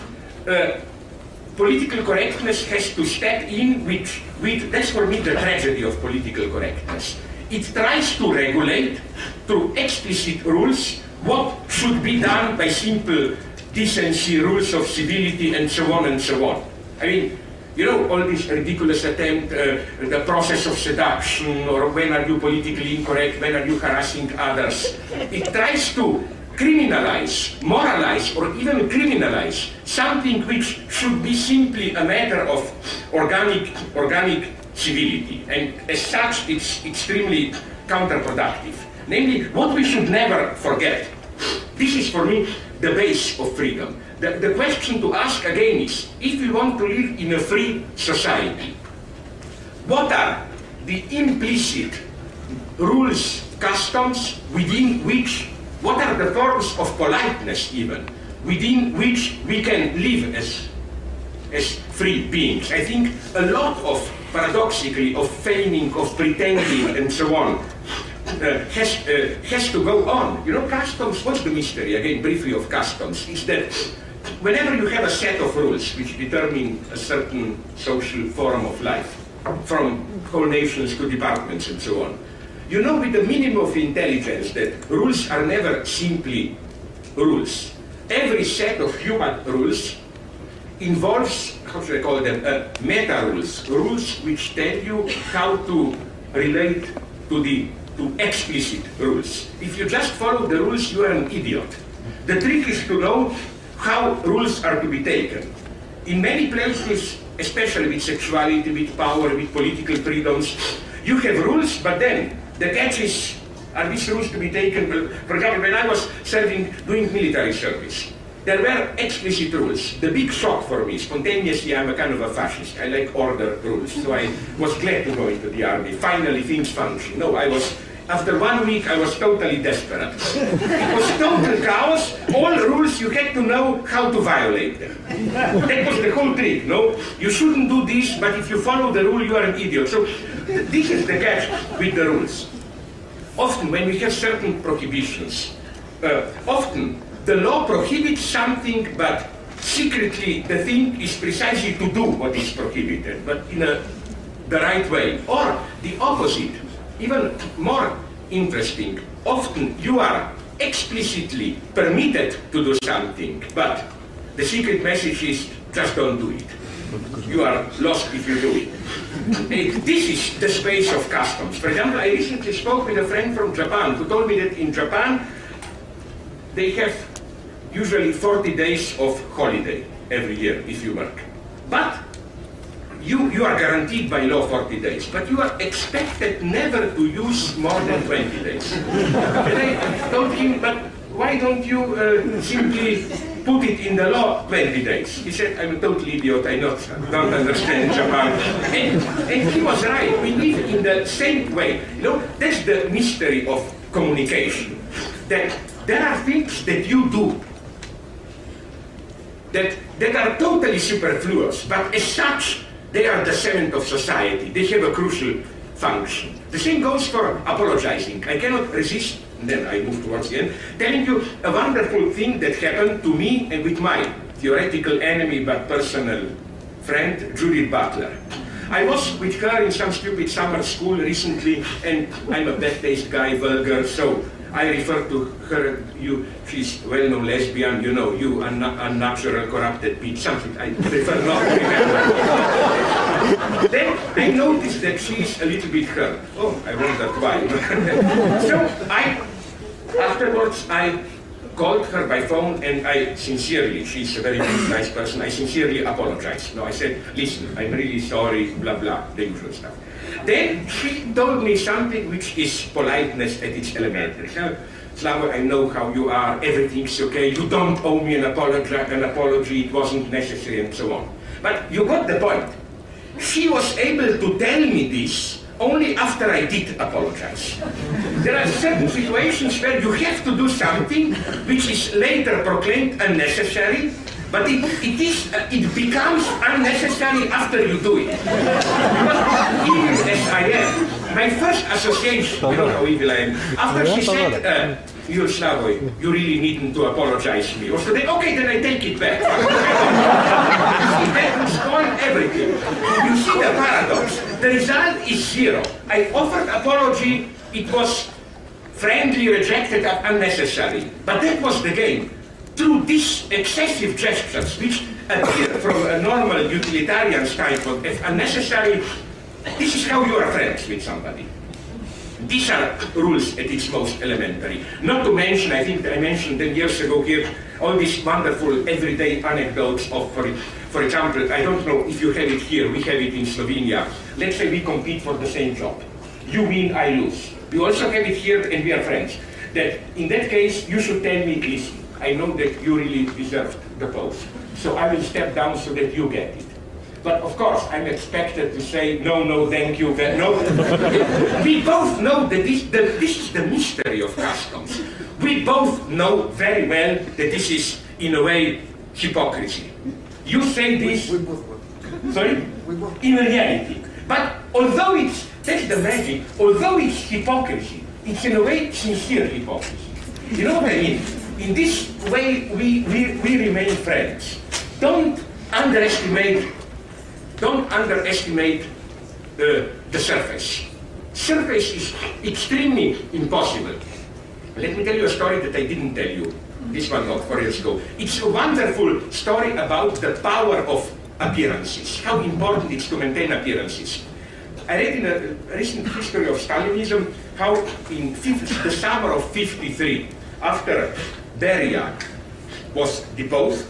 A: political correctness has to step in with, that's for me the tragedy of political correctness. It tries to regulate through explicit rules what should be done by simple decency, rules of civility, and so on and so on. I mean, you know, all this ridiculous attempt, the process of seduction, or when are you politically incorrect, when are you harassing others. It tries to criminalize, moralize, or even criminalize something which should be simply a matter of organic civility. And as such, it's extremely counterproductive. Namely, what we should never forget, this is for me the base of freedom. The question to ask again is, if we want to live in a free society, what are the implicit rules, customs, within which, what are the forms of politeness even, within which we can live as free beings? I think a lot of, paradoxically, of feigning, of pretending, and so on, has to go on. You know, customs, what's the mystery, again, briefly, of customs, is that whenever you have a set of rules which determine a certain social form of life, from whole nations to departments and so on. You know with the minimum of intelligence that rules are never simply rules. Every set of human rules involves, how should I call them, meta rules, rules which tell you how to relate to explicit rules. If you just follow the rules, you are an idiot. The trick is to know how rules are to be taken. In many places, especially with sexuality, with power, with political freedoms, you have rules, but then the catch is, are these rules to be taken? For example, when I was doing military service, there were explicit rules. The big shock for me, spontaneously, I'm a kind of a fascist. I like order rules, so I was glad to go into the army. Finally, things function. No, after 1 week, I was totally desperate. It was total chaos. All rules, you had to know how to violate them. That was the whole trick, no? You shouldn't do this, but if you follow the rule, you are an idiot. So this is the catch with the rules. Often, when we have certain prohibitions, often the law prohibits something, but secretly the thing is precisely to do what is prohibited, but in the right way. Or the opposite. Even more interesting, often you are explicitly permitted to do something, but the secret message is just don't do it. You are lost if you do it. And this is the space of customs. For example, I recently spoke with a friend from Japan who told me that in Japan they have usually 40 days of holiday every year if you work. But you are guaranteed by law 40 days, but you are expected never to use more than 20 days. And I told him, but why don't you simply put it in the law 20 days? He said, I'm a total idiot, I don't understand Japan. And he was right, we live in the same way. You know, that's the mystery of communication. That there are things that you do that are totally superfluous, but as such, they are the cement of society. They have a crucial function. The same goes for apologizing. I cannot resist, and then I move towards the end, telling you a wonderful thing that happened to me and with my theoretical enemy but personal friend, Judith Butler. I was with her in some stupid summer school recently, and I'm a bad-taste guy, vulgar, so I refer to her, she's a well-known lesbian, you know, you unnatural, corrupted bitch, something I prefer not to remember. Then I noticed that she's a little bit hurt. Oh, I wondered why. So afterwards I called her by phone and I sincerely, she's a very nice person, I sincerely apologized. No, I said, listen, I'm really sorry, blah, blah, the usual stuff. Then she told me something which is politeness at its elementary. Slavo, I know how you are, everything's okay, you don't owe me an apology, it wasn't necessary, and so on. But you got the point. She was able to tell me this only after I did apologize. There are certain situations where you have to do something which is later proclaimed unnecessary, but it becomes unnecessary after you do it. Because even as I am, my first association, you know how evil I am, after she said, you're Slavoj, you really needn't to apologize to me. Or today, okay, then I take it back. You see, that will spoil everything. You see the paradox. The result is zero. I offered apology, it was friendly, rejected, unnecessary. But that was the game. Through these excessive gestures, which appear from a normal utilitarian standpoint as unnecessary, this is how you are friends with somebody. These are rules at its most elementary. Not to mention, I think I mentioned 10 years ago here, all these wonderful everyday anecdotes of, for example, I don't know if you have it here, we have it in Slovenia. Let's say we compete for the same job. You win, I lose. You also have it here and we are friends. That in that case, you should tell me, listen, I know that you really deserved the post. So I will step down so that you get it. But of course, I'm expected to say, no, no, thank you, no. We both know that this is the mystery of customs. We both know very well that this is, in a way, hypocrisy. You say this, sorry? In reality. But although that's the magic, although it's hypocrisy, it's in a way sincere hypocrisy. You know what I mean? In this way, we remain friends. Don't underestimate the the surface. Surface is extremely impossible. Let me tell you a story that I didn't tell you. This one not 4 years ago. It's a wonderful story about the power of appearances, how important it is to maintain appearances. I read in a recent history of Stalinism how in the summer of '53, after Beria was deposed,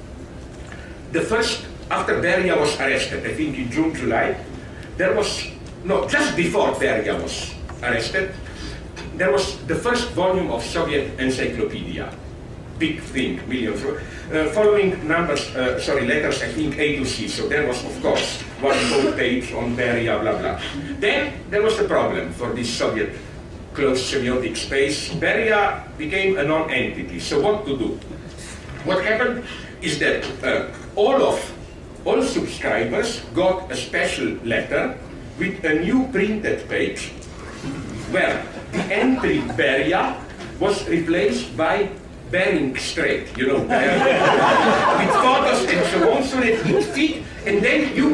A: after Beria was arrested, I think in June, July, there was, no, just before Beria was arrested, there was the first volume of Soviet Encyclopedia. Big thing, millions. Following letters, I think A to C. So there was, of course, one whole page on Beria, blah, blah. Then there was a problem for this Soviet closed semiotic space. Beria became a non-entity. So what to do? What happened is that all subscribers got a special letter with a new printed page where the entry Beria was replaced by Bering Strait, you know, with photos and so on, so that it fit, and then you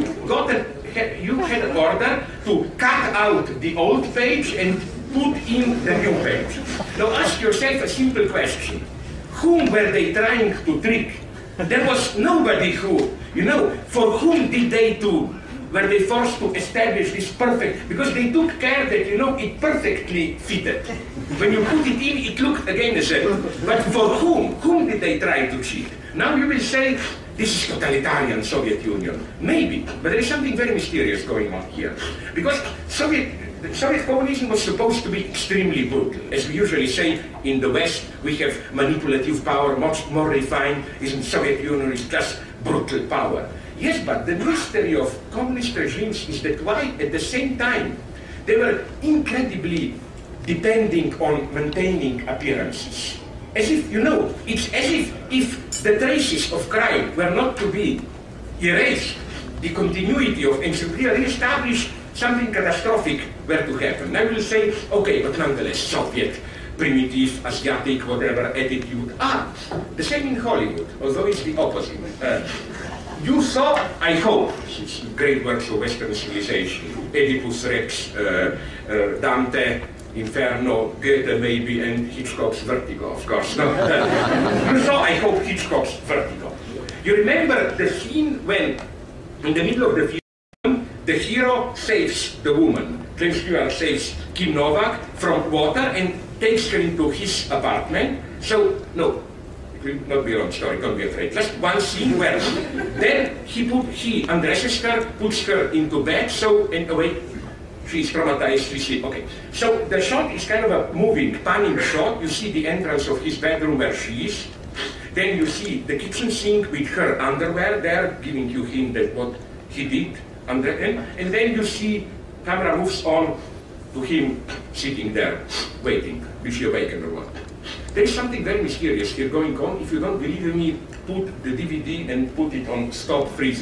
A: had an order to cut out the old page and put in the new page. Now ask yourself a simple question. Whom were they trying to trick? There was nobody who, you know, for whom did they were they forced to establish this perfect, because they took care that, you know, it perfectly fitted. When you put it in, it looked again the same. But for whom? Whom did they try to cheat? Now you will say, this is totalitarian Soviet Union. Maybe, but there is something very mysterious going on here. Because Soviet communism was supposed to be extremely brutal. As we usually say in the West, we have manipulative power, much more refined. In Soviet Union, it's just brutal power. Yes, but the mystery of communist regimes is that why, at the same time, they were incredibly depending on maintaining appearances. As if, you know, it's as if the traces of crime were not to be erased, the continuity of, and should be re-established, something catastrophic were to happen. I will say, okay, but nonetheless, Soviet, primitive, Asiatic, whatever attitude. The same in Hollywood, although it's the opposite. You saw, I hope, great works of Western civilization, Oedipus Rex, Dante, Inferno, Goethe maybe, and Hitchcock's Vertigo, of course. No, you saw, I hope, Hitchcock's Vertigo. You remember the scene when, in the middle of the film, the hero saves the woman. James Stewart saves Kim Novak from water and takes her into his apartment. So, no, it will not be a long story, don't be afraid. Just one scene where then he undresses her, puts her into bed, so, and away, she's traumatized, she sleeps. Okay. So the shot is kind of a moving, panning shot. You see the entrance of his bedroom where she is. Then you see the kitchen sink with her underwear there, giving you hint that what he did. And then you see camera moves on to him sitting there, waiting. Will she awaken or what? There is something very mysterious here going on. If you don't believe me, put the DVD and put it on stop, freeze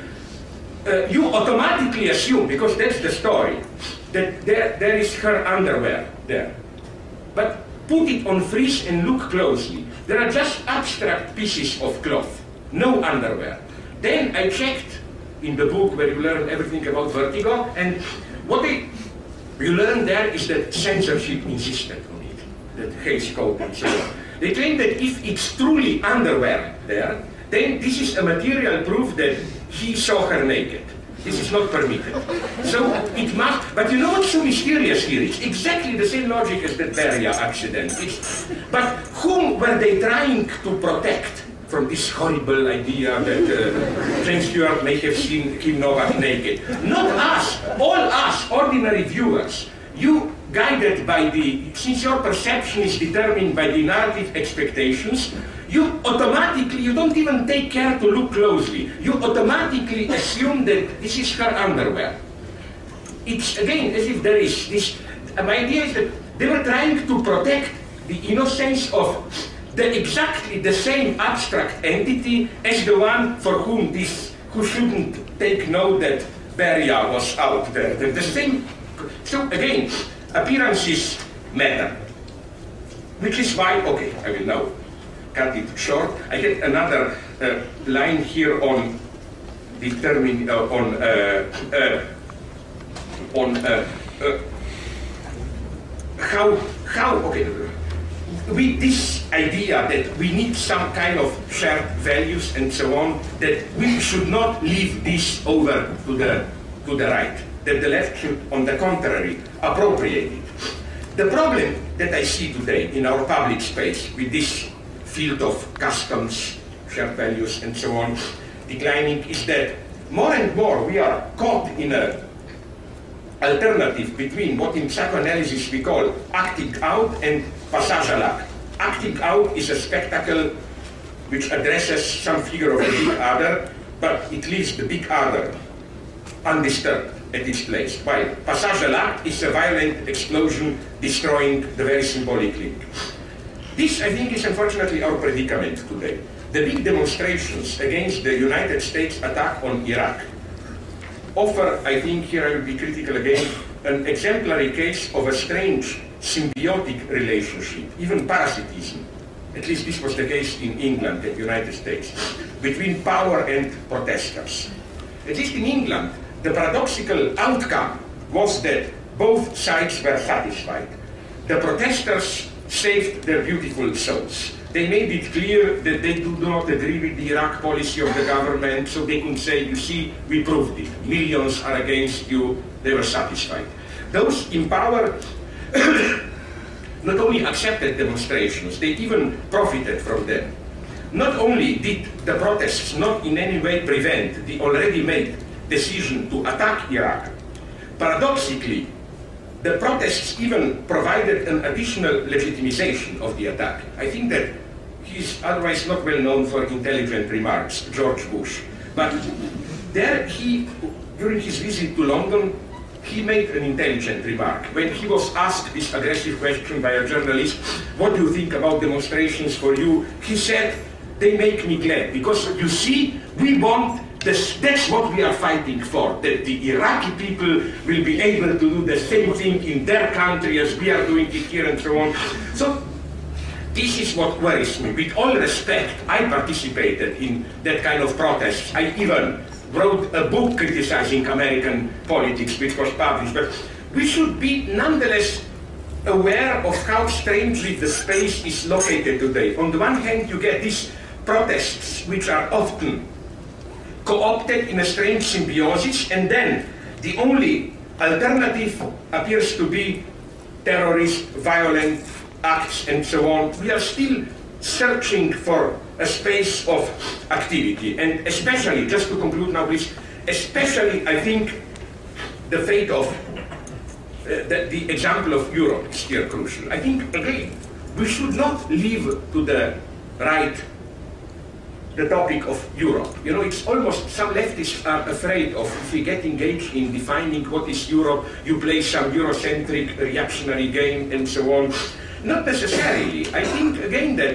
A: it. You automatically assume, because that's the story, that there is her underwear there. But put it on freeze and look closely. There are just abstract pieces of cloth, no underwear. Then I checked in the book where you learn everything about Vertigo, and what you learn there is that censorship insisted on it, that Hays Code and so on. They claim that if it's truly underwear there, then this is a material proof that he saw her naked. This is not permitted. So it must, but you know what's so mysterious here? It's exactly the same logic as the Beria accident. But whom were they trying to protect from this horrible idea that James Stewart may have seen Kim Novak naked? Not us, all us, ordinary viewers. You, guided by since your perception is determined by the narrative expectations, you don't even take care to look closely. You automatically assume that this is her underwear. It's again as if there is this, my idea is that they were trying to protect the innocence of exactly the same abstract entity as the one for whom who shouldn't take note that Beria was out there. The same, so again, appearances matter. Which is why, okay, I will now cut it short. I had another line here on determining, on with this idea that we need some kind of shared values and so on, that we should not leave this over to the right, that the left should, on the contrary, appropriate it. The problem that I see today in our public space with this field of customs, shared values and so on declining is that more and more we are caught in an alternative between what in psychoanalysis we call acting out and passage à l'acte. Acting out is a spectacle which addresses some figure of the big other, but it leaves the big other undisturbed at its place, while passage à l'acte is a violent explosion destroying the very symbolic link. This, I think, is unfortunately our predicament today. The big demonstrations against the United States attack on Iraq offer, I think, here I will be critical again, an exemplary case of a strange symbiotic relationship, even parasitism. At least this was the case in England and the United States, between power and protesters. At least in England, the paradoxical outcome was that both sides were satisfied. The protesters saved their beautiful souls. They made it clear that they do not agree with the Iraq policy of the government, so they could say, you see, we proved it. Millions are against you. They were satisfied. Those in power not only accepted demonstrations, they even profited from them. Not only did the protests not in any way prevent the already made decision to attack Iraq, paradoxically, the protests even provided an additional legitimization of the attack. I think that he's otherwise not well known for intelligent remarks, George Bush. But there during his visit to London, he made an intelligent remark. When he was asked this aggressive question by a journalist, what do you think about demonstrations for you? He said, they make me glad, because you see, we want that's what we are fighting for, that the Iraqi people will be able to do the same thing in their country as we are doing it here and so on. So this is what worries me. With all respect, I participated in that kind of protests. I even wrote a book criticizing American politics, which was published. But we should be nonetheless aware of how strangely the space is located today. On the one hand, you get these protests, which are often co-opted in a strange symbiosis, and then the only alternative appears to be terrorist, violent acts and so on. We are still searching for a space of activity, and especially, just to conclude now please, especially I think the fate of the example of Europe is here crucial. I think, again, we should not leave to the right the topic of Europe. You know, it's almost, some leftists are afraid of, if we get engaged in defining what is Europe, you play some Eurocentric reactionary game and so on. Not necessarily. I think, again, that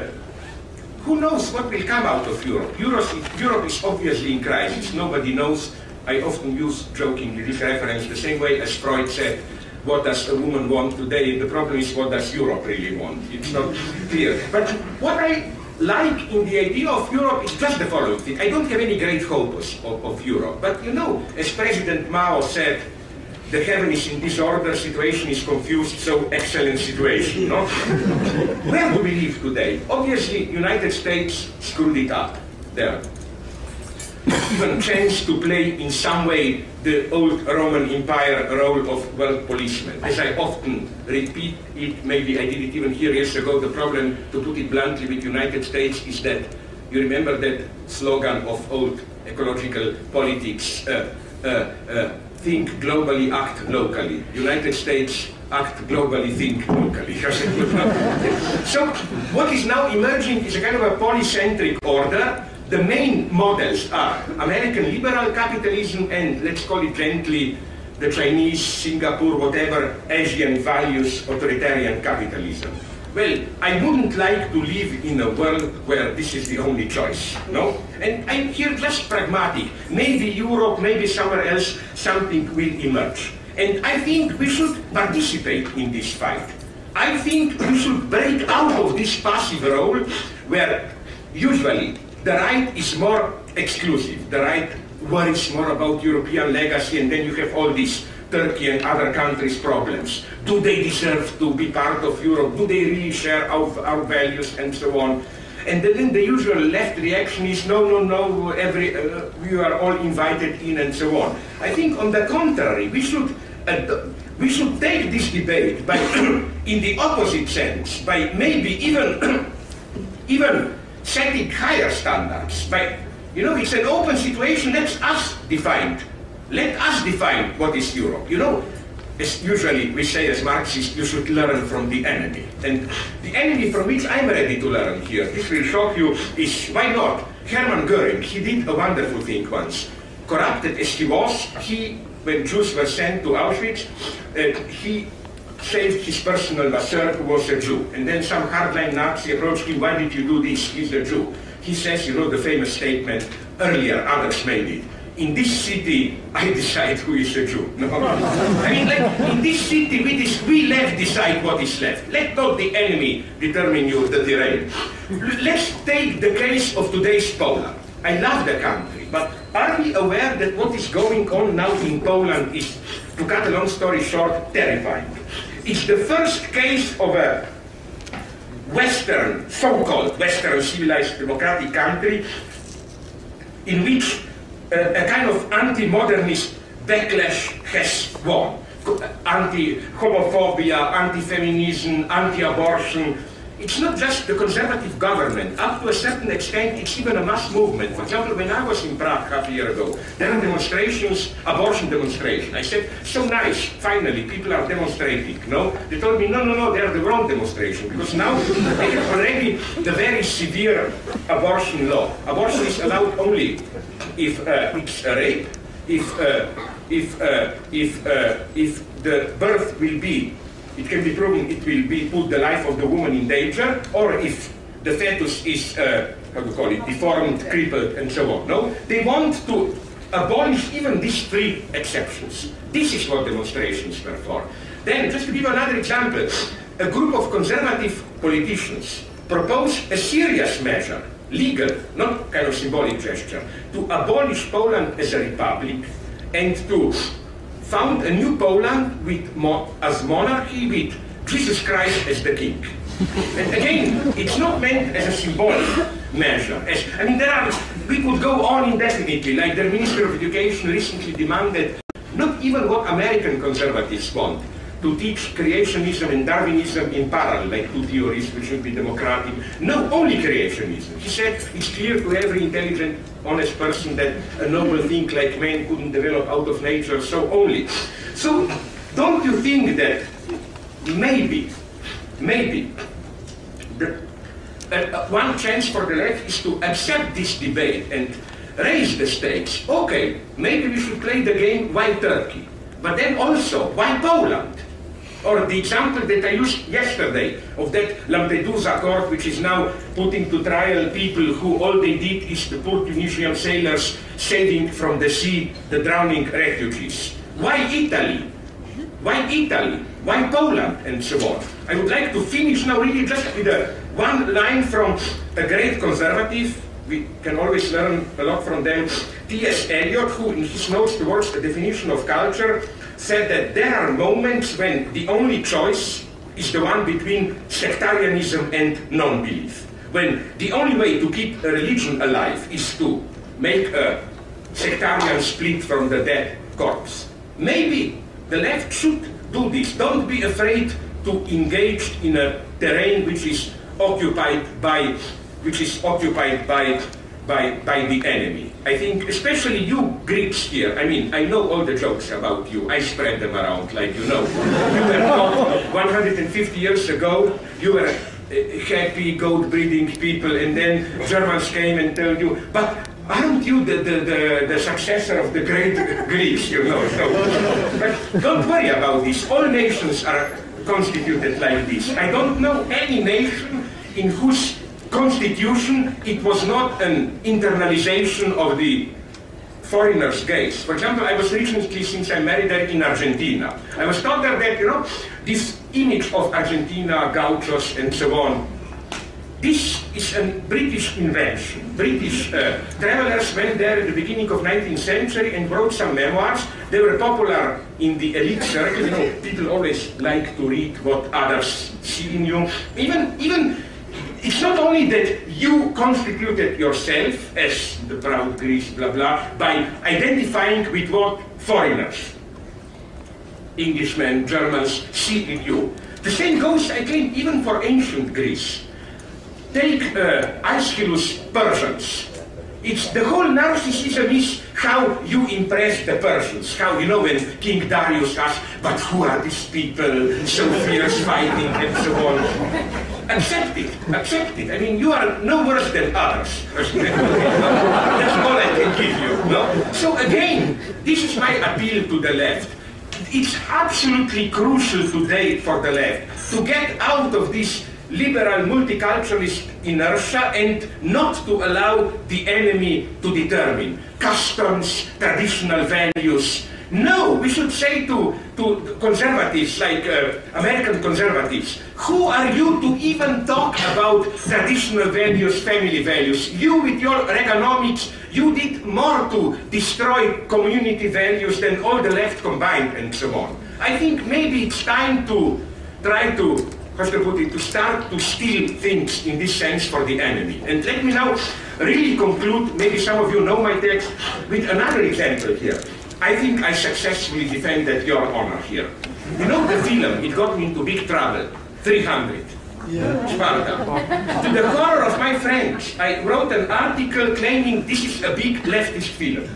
A: who knows what will come out of Europe? Europe is obviously in crisis. Nobody knows. I often use jokingly this reference the same way as Freud said, what does a woman want today? The problem is, what does Europe really want? It's not clear. But what I like in the idea of Europe is just the following thing. I don't have any great hopes of Europe. But you know, as President Mao said, the heaven is in disorder, situation is confused, so excellent situation, no? Where do we live today? Obviously, United States screwed it up there. Even chance to play in some way the old Roman Empire role of world policeman. As I often repeat it, maybe I did it even here years ago, the problem, to put it bluntly, with United States is that, you remember that slogan of old ecological politics, think globally, act locally. United States, act globally, think locally. So what is now emerging is a kind of a polycentric order. The main models are American liberal capitalism and, let's call it gently, the Chinese, Singapore, whatever, Asian values, authoritarian capitalism. Well, I wouldn't like to live in a world where this is the only choice, no? And I'm here just pragmatic. Maybe Europe, maybe somewhere else, something will emerge. And I think we should participate in this fight. I think we should break out of this passive role where usually the right is more exclusive. The right worries more about European legacy, and then you have all these Turkey and other countries' problems. Do they deserve to be part of Europe? Do they really share our values and so on? And then the usual left reaction is, no, no, no, you are all invited in and so on. I think on the contrary, we should take this debate by, in the opposite sense, by maybe even setting higher standards. By, you know, it's an open situation, let us define what is Europe. You know, as usually we say as Marxists, you should learn from the enemy. And the enemy from which I'm ready to learn here, this will shock you, is, why not? Hermann Göring, he did a wonderful thing once. Corrupted as he was, when Jews were sent to Auschwitz, he saved his personal masseur who was a Jew. And then some hardline Nazi approached him, why did you do this? He's a Jew. He says, you know, the famous statement, earlier others made it. In this city, I decide who is a Jew. No. I mean, like, in this city, we left decide what is left. Let not the enemy determine you the terrain. Let's take the case of today's Poland. I love the country, but are we aware that what is going on now in Poland is, to cut a long story short, terrifying? It's the first case of a Western, so-called Western civilized democratic country in which a kind of anti-modernist backlash has won. Anti-homophobia, anti-feminism, anti-abortion. It's not just the conservative government. Up to a certain extent, it's even a mass movement. For example, when I was in Prague half a year ago, there were demonstrations, abortion demonstrations. I said, so nice, finally, people are demonstrating. No? They told me, no, no, no, they're the wrong demonstration, because now they have already the very severe abortion law. Abortion is allowed only if it's a rape, if the birth will be, it can be proven it will be put the life of the woman in danger, or if the fetus is, how do you call it, deformed, crippled, and so on. No? They want to abolish even these three exceptions. This is what demonstrations were for. Then, just to give another example, a group of conservative politicians proposed a serious measure, legal, not kind of symbolic gesture, to abolish Poland as a republic and to found a new Poland with as monarchy with Jesus Christ as the king. And again, it's not meant as a symbolic measure. I mean, we could go on indefinitely, like the Minister of Education recently demanded not even what American conservatives want, to teach creationism and Darwinism in parallel, like two theories which should be democratic. No, only creationism. He said it's clear to every intelligent, honest person that a noble thing like man couldn't develop out of nature, so only. So, don't you think that maybe, one chance for the left is to accept this debate and raise the stakes? Okay, maybe we should play the game, why Turkey? But then also, why Poland? Or the example that I used yesterday of that Lampedusa court, which is now putting to trial people who all they did is the poor Tunisian sailors saving from the sea the drowning refugees. Why Italy? Why Italy? Why Poland? And so on. I would like to finish now really just with one line from a great conservative. We can always learn a lot from them. T.S. Eliot, who in his notes towards the definition of culture said that there are moments when the only choice is the one between sectarianism and non-belief. When the only way to keep a religion alive is to make a sectarian split from the dead corpse. Maybe the left should do this. Don't be afraid to engage in a terrain which is occupied by the enemy. I think especially you Greeks here, I mean, I know all the jokes about you, I spread them around, like you know. You were not 150 years ago, you were happy, goat-breeding people, and then Germans came and told you, but aren't you the successor of the great Greeks, you know? So, but don't worry about this, all nations are constituted like this. I don't know any nation in whose constitution, it was not an internalization of the foreigner's gaze. For example, I was recently, since I married there, in Argentina. I was taught there that, you know, this image of Argentina, gauchos, and so on, this is a British invention. British travelers went there at the beginning of 19th century and wrote some memoirs. They were popular in the elite circle. You know, people always like to read what others see in you. Even it's not only that you constituted yourself as the proud Greece, blah, blah, by identifying with what foreigners, Englishmen, Germans, see in you. The same goes, I claim, even for ancient Greece. Take Aeschylus' Persians. It's the whole narcissism is how you impress the Persians. How, you know, when King Darius asks, but who are these people, so fierce fighting and so on. Accept it, accept it. I mean, you are no worse than others. That's all I can give you. No? So again, this is my appeal to the left. It's absolutely crucial today for the left to get out of this liberal multiculturalist inertia and not to allow the enemy to determine customs, traditional values. No, we should say to conservatives like American conservatives, who are you to even talk about traditional values, family values? You with your Reaganomics, you did more to destroy community values than all the left combined and so on. I think maybe it's time to try to, how should I put it, to start to steal things in this sense for the enemy. And let me now really conclude, maybe some of you know my text, with another example here. I think I successfully defended your honor here. You know the film, it got me into big trouble, 300. Yeah. Sparta. To the horror of my friends, I wrote an article claiming this is a big leftist film.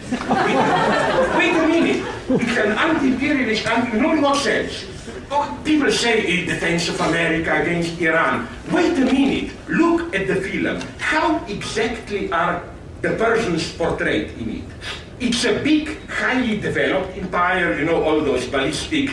A: Wait a minute, it's an anti-imperialist, you know in what sense? Oh, people say in defense of America against Iran. Wait a minute, look at the film. How exactly are the Persians portrayed in it? It's a big, highly developed empire, you know, all those ballistic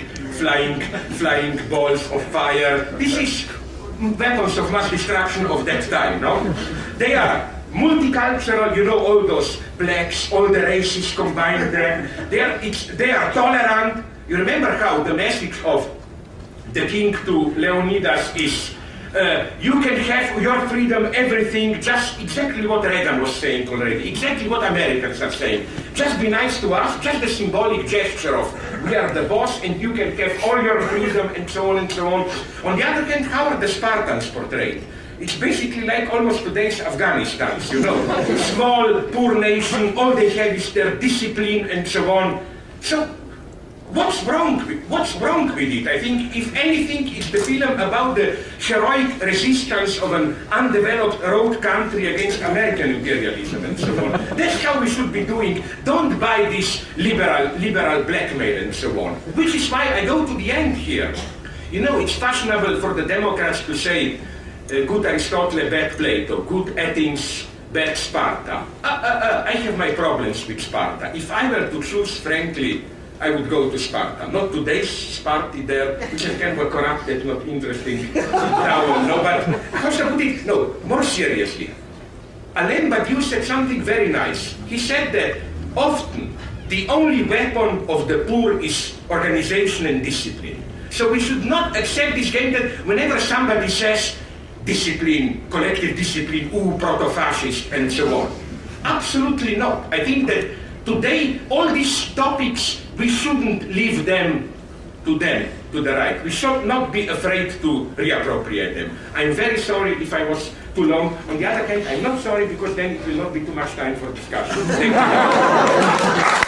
A: flying balls of fire. This is weapons of mass destruction of that time, no? They are multicultural, you know, all those blacks, all the races combined there. They are tolerant. You remember how the message of the king to Leonidas is, you can have your freedom, everything, just exactly what Reagan was saying already, exactly what Americans are saying. Just be nice to us, just a symbolic gesture of we are the boss and you can have all your freedom and so on and so on. On the other hand, how are the Spartans portrayed? It's basically like almost today's Afghanistan, you know. Small, poor nation, all they have is their discipline and so on. So, what's wrong with it? I think, if anything, it's the film about the heroic resistance of an undeveloped road country against American imperialism and so on. That's how we should be doing. Don't buy this liberal blackmail and so on. Which is why I go to the end here. You know, it's fashionable for the Democrats to say, good Aristotle, bad Plato, good Athens, bad Sparta. I have my problems with Sparta. If I were to choose, frankly, I would go to Sparta. Not today's Sparta there, which is kind of corrupted, not interesting. No, but how should I put it? No, more seriously. Alain Badiou said something very nice. He said that often the only weapon of the poor is organization and discipline. So we should not accept this game that whenever somebody says discipline, collective discipline, ooh, proto-fascist, and so on. Absolutely not. I think that today, all these topics, we shouldn't leave them, to the right. We should not be afraid to reappropriate them. I'm very sorry if I was too long. On the other hand, I'm not sorry because then it will not be too much time for discussion. Thank you.